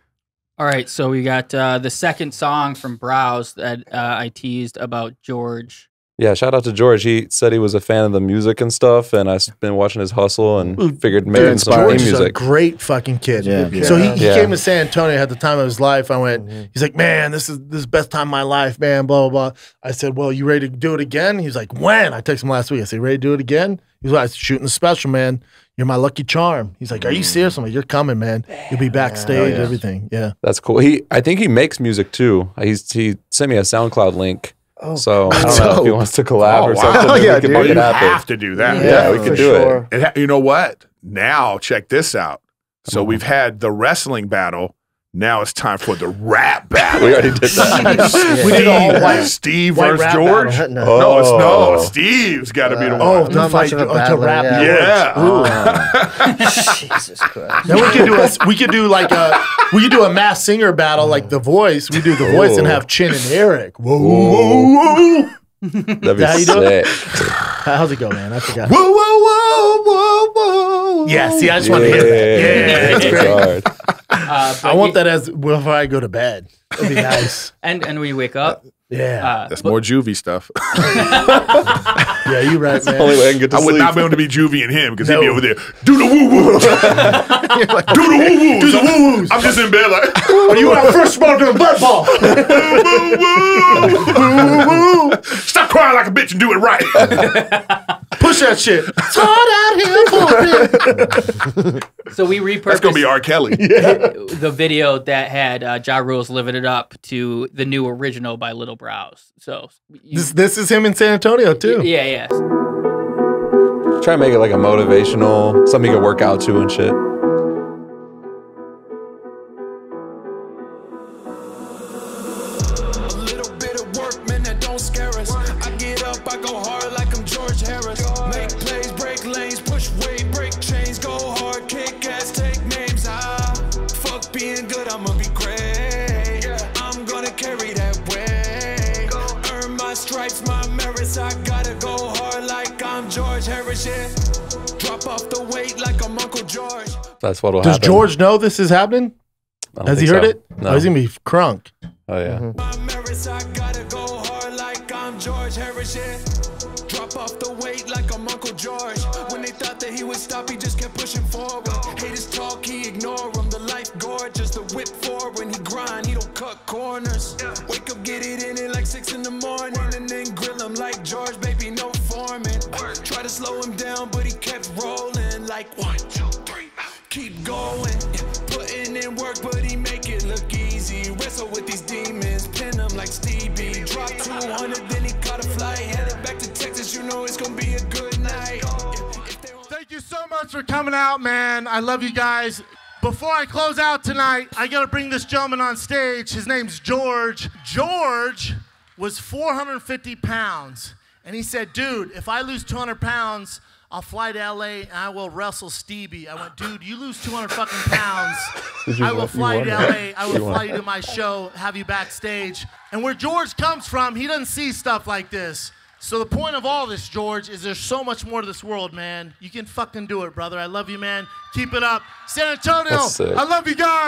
All right, so we got uh, the second song from Brows that uh, I teased about George. Yeah, shout out to George. He said he was a fan of the music and stuff, and I've been watching his hustle and figured making some George theme is a music. great fucking kid. Yeah. So he, he Yeah. came to San Antonio at the time of his life. I went, he's like, "Man, this is this is the best time of my life, man, blah, blah, blah." I said, "Well, you ready to do it again?" He's like, "When?" I texted him last week. I said, "Ready to do it again?" He's like, "Shooting the special, man. You're my lucky charm." He's like, "Are you serious?" I'm like, "You're coming, man. You'll be backstage, yeah. everything." Yeah. That's cool. He, I think he makes music too. He's he sent me a SoundCloud link. Oh, so I don't that's know if he dope. wants to collab Oh, or wow. something. Maybe Yeah, we can dude. make You it happen. have to do that. Yeah, we for can do sure. It ha- you know what? Now check this out. So we've had the wrestling battle. Now it's time for the rap battle. We already did that. We did a whole Steve, white- Steve white versus rap George. battle. No. No, it's no. Oh. Steve's got to be the Oh, one. to Not fight, much of a oh, to battler, rap. yeah. George. Yeah. Jesus Christ. Then we could do a we could do like a we could do a mass singer battle like The Voice. We do The Voice and have Chin and Erik. Whoa, whoa, whoa. That'd be That how you do it? sick. How's it go, man? I forgot. Whoa, whoa, whoa, whoa, whoa. Yeah, see, I just want to hear that. Yeah, it's that's great. hard. Uh, I want that as before I go to bed. It'd be nice. And and when you wake up, Yeah, uh, That's more juvie stuff. yeah, you right, man. Only way I can get to I would sleep. not be able to be juvie and him because he'd be No. over there. Do the woo woo. Do the woo woo. Do the woo woos. I'm just in bed like. Are you out first smoking a butt ball? woo, woo. Stop crying like a bitch and do it right. Push that shit. It's hard out here for it. so we repurposed That's gonna be R. Kelly. the video that had uh, Ja Rule's "Living It Up" to the new original by Lil Brows. So you, This, this is him in San Antonio too. yeah, yeah. Try and make it like a motivational, something you can work out to and shit. A little bit of work, man, that don't scare us. I get up, I go hard like I'm George Harris. Make plays, break lanes, push weight, break chains, go hard, kick ass, take names. Ah, fuck being good, I'ma be great. I'm gonna carry that weight. Earn my stripes, my merits. I gotta go hard like I'm George Harris. Yeah, drop off the weight like I'm Uncle George. That's what'll Does happen. George know this is happening? I don't Has he think heard so. it? No. Oh, he's gonna be crunk. Oh yeah. My merits, I gotta go hard like I'm George Harris, yeah. Drop off the weight like I'm Uncle George. When they thought that he would stop, he just kept pushing forward. Haters talk, he ignore them. The life gorgeous, the whip forward. When he grind, he don't cut corners. Wake up, get it in it like six in the morning, and then grill him like George, baby, no foreman. Try to slow him down, but he kept rolling like one, two, three. Keep going, putting in work, but he make it look easy. Wrestle with these demons, pin them like SteeBee. Drop two hundred, then he caught a flight. Headed back to Texas, you know it's gonna be a good night. Thank you so much for coming out, man. I love you guys. Before I close out tonight, I gotta bring this gentleman on stage. His name's George. George was four hundred fifty pounds, and he said, "Dude, if I lose two hundred pounds, I'll fly to L A and I will wrestle SteeBee." I went, "Dude, you lose two hundred fucking pounds. Did you I will want- you fly you to wanted L A. it? I will You fly wanted you to my show, have you backstage." And where George comes from, he doesn't see stuff like this. So the point of all this, George, is there's so much more to this world, man. You can fucking do it, brother. I love you, man. Keep it up. San Antonio, That's sick. I love you guys.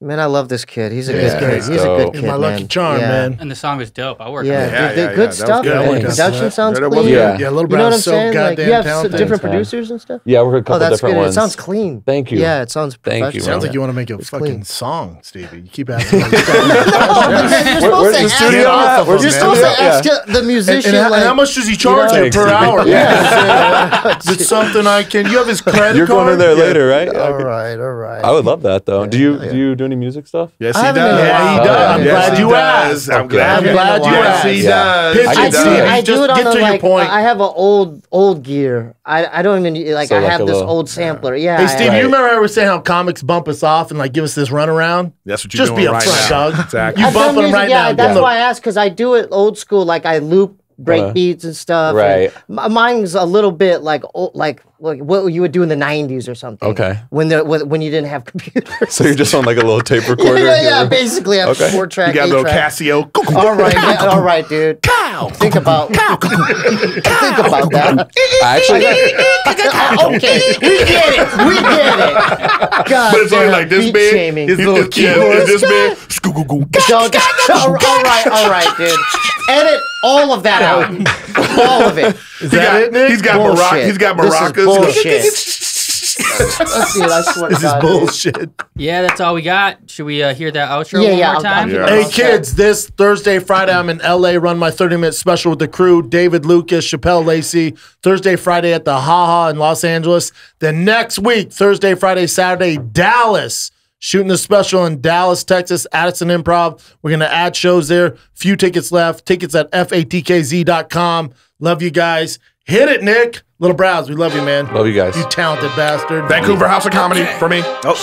Man, I love this kid. He's a Yeah, good kid. he's He's a dope. good He's kid, my lucky man. charm, yeah. man. And the song was dope. I worked Yeah, on it. dude, Yeah, the yeah, good yeah, stuff. that was man. good. Production sounds Yeah, that was clean. good. Yeah. Yeah, Lil You know Brows what I'm so saying? Like, goddamn you have s- talented. different Thanks, man. producers and stuff. Yeah, we're a couple Oh, that's different good. ones. It sounds clean. Thank you. Yeah, it sounds Thank you, professional. Sounds man. like you want to make a It's fucking clean. song, Stevie. You keep asking. Like, you're You're supposed where's to the ask- studio at? Where's You're the supposed to studio? ask Yeah. the musician. and, and, like, and how much does he charge know, you per Stevie. hour? Yeah. Is it something I can? You have his credit You're card? going in there Yeah. later, right? Yeah, all okay. right, all right. I would love that though. Do you do you do any music stuff? Yes, I he haven't does. in a Yeah, he while. does. I'm Yes, glad he you does. asked. I'm glad. I'm Yeah. glad you Yes, asked. he Yeah. does. Pitch I it, do. Stevie. I Just do it on get the to your like. point. I have an old old gear. I I don't even like. So I like have a this little- old sampler. Yeah. Hey, I- Steve, Right. you remember I was saying how comics bump us off and like give us this runaround? That's what you're Just doing be right upfront, now. dog. Exactly. You I've done bumping them music, right yeah, now. that's Give 'em why I asked because I do it old school. Like I loop break Uh, beats and stuff. right. And m- mine's a little bit like old, like like what you would do in the nineties or something. Okay. When the when when you didn't have computers. So you're just on like a little tape yeah, recorder. yeah, in your yeah. room? Basically, I have Okay. four track. You got a little eight-track. Casio. All right, yeah, all right, dude. Cow. Think about. Cow. Think about that. I actually, Okay, we get it. We get it. God, But it's only damn, like this beat big. shaming. His little keyboard. This big. Skoo-goo-goo. Don't- all right, all right, dude. Edit all of that out. All of it. Is He that got, it, Nick? he's got Bullshit. maracas. He's got This is maracas. bullshit. That's it. I swear to This is God, dude. bullshit. Yeah, that's all we got. Should we uh, hear that outro Yeah, one yeah, more I'll- time? I'll- Yeah. Hey kids, this Thursday, Friday, I'm in L A. Run my thirty minute special with the crew. David Lucas, Chappelle Lacey. Thursday, Friday at the Haha in Los Angeles. Then next week, Thursday, Friday, Saturday, Dallas. Shooting the special in Dallas, Texas, Addison Improv. We're gonna add shows there. Few tickets left. Tickets at F A T K Z dot com. Love you guys. Hit it, Nick. Little Brows, we love you, man. love you guys. You talented bastard. Vancouver House of Comedy for me. Oh.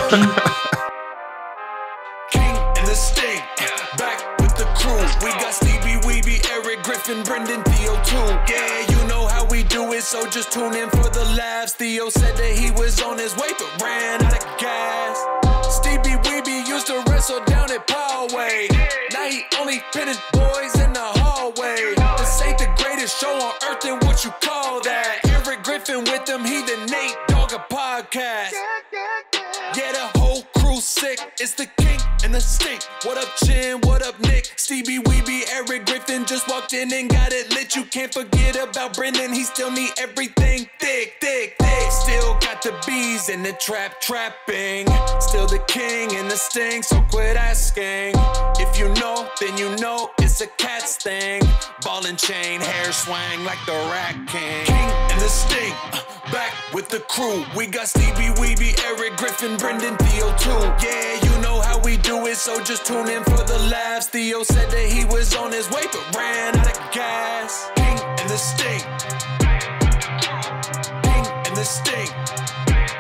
King and the Sting, back with the crew. We got SteeBee, Weeby, Erik, Griffin, Brendan, Theo too. Yeah, you know how we do it, so just tune in for the laughs. Theo said that he was on his way, but ran out of gas. SteeBee, Weeby used to wrestle down at Poway. Now he only pinning boys in the hallway. This ain't the greatest show on earth, then what you call that? Erik Griffin with them, he the Nate Dogg a podcast. Yeah, the whole crew sick. It's the King and the Stink. What up, Chin? What up, Nick? SteeBee, Weeby, Erik Griffin just walked in and got it lit. You can't forget about Brendan. He still need everything thick, thick, thick. Still got the bees in the trap trapping. Still the King and the Sting, so quit asking. If you know, then you know it's a cat's thing. Ball and chain, hair swang like the Rat King. King and the Sting, uh, back with the crew. We got SteeBee, Weeby, Erik Griffin, Brendan, Theo too. Yeah, you know how we do it, so just tune in for the laughs. Theo said that he was on his way, but ran out of gas. King and the Sting. King and the Sting.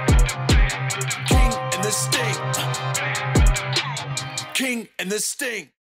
King and the Sting. King and the Sting.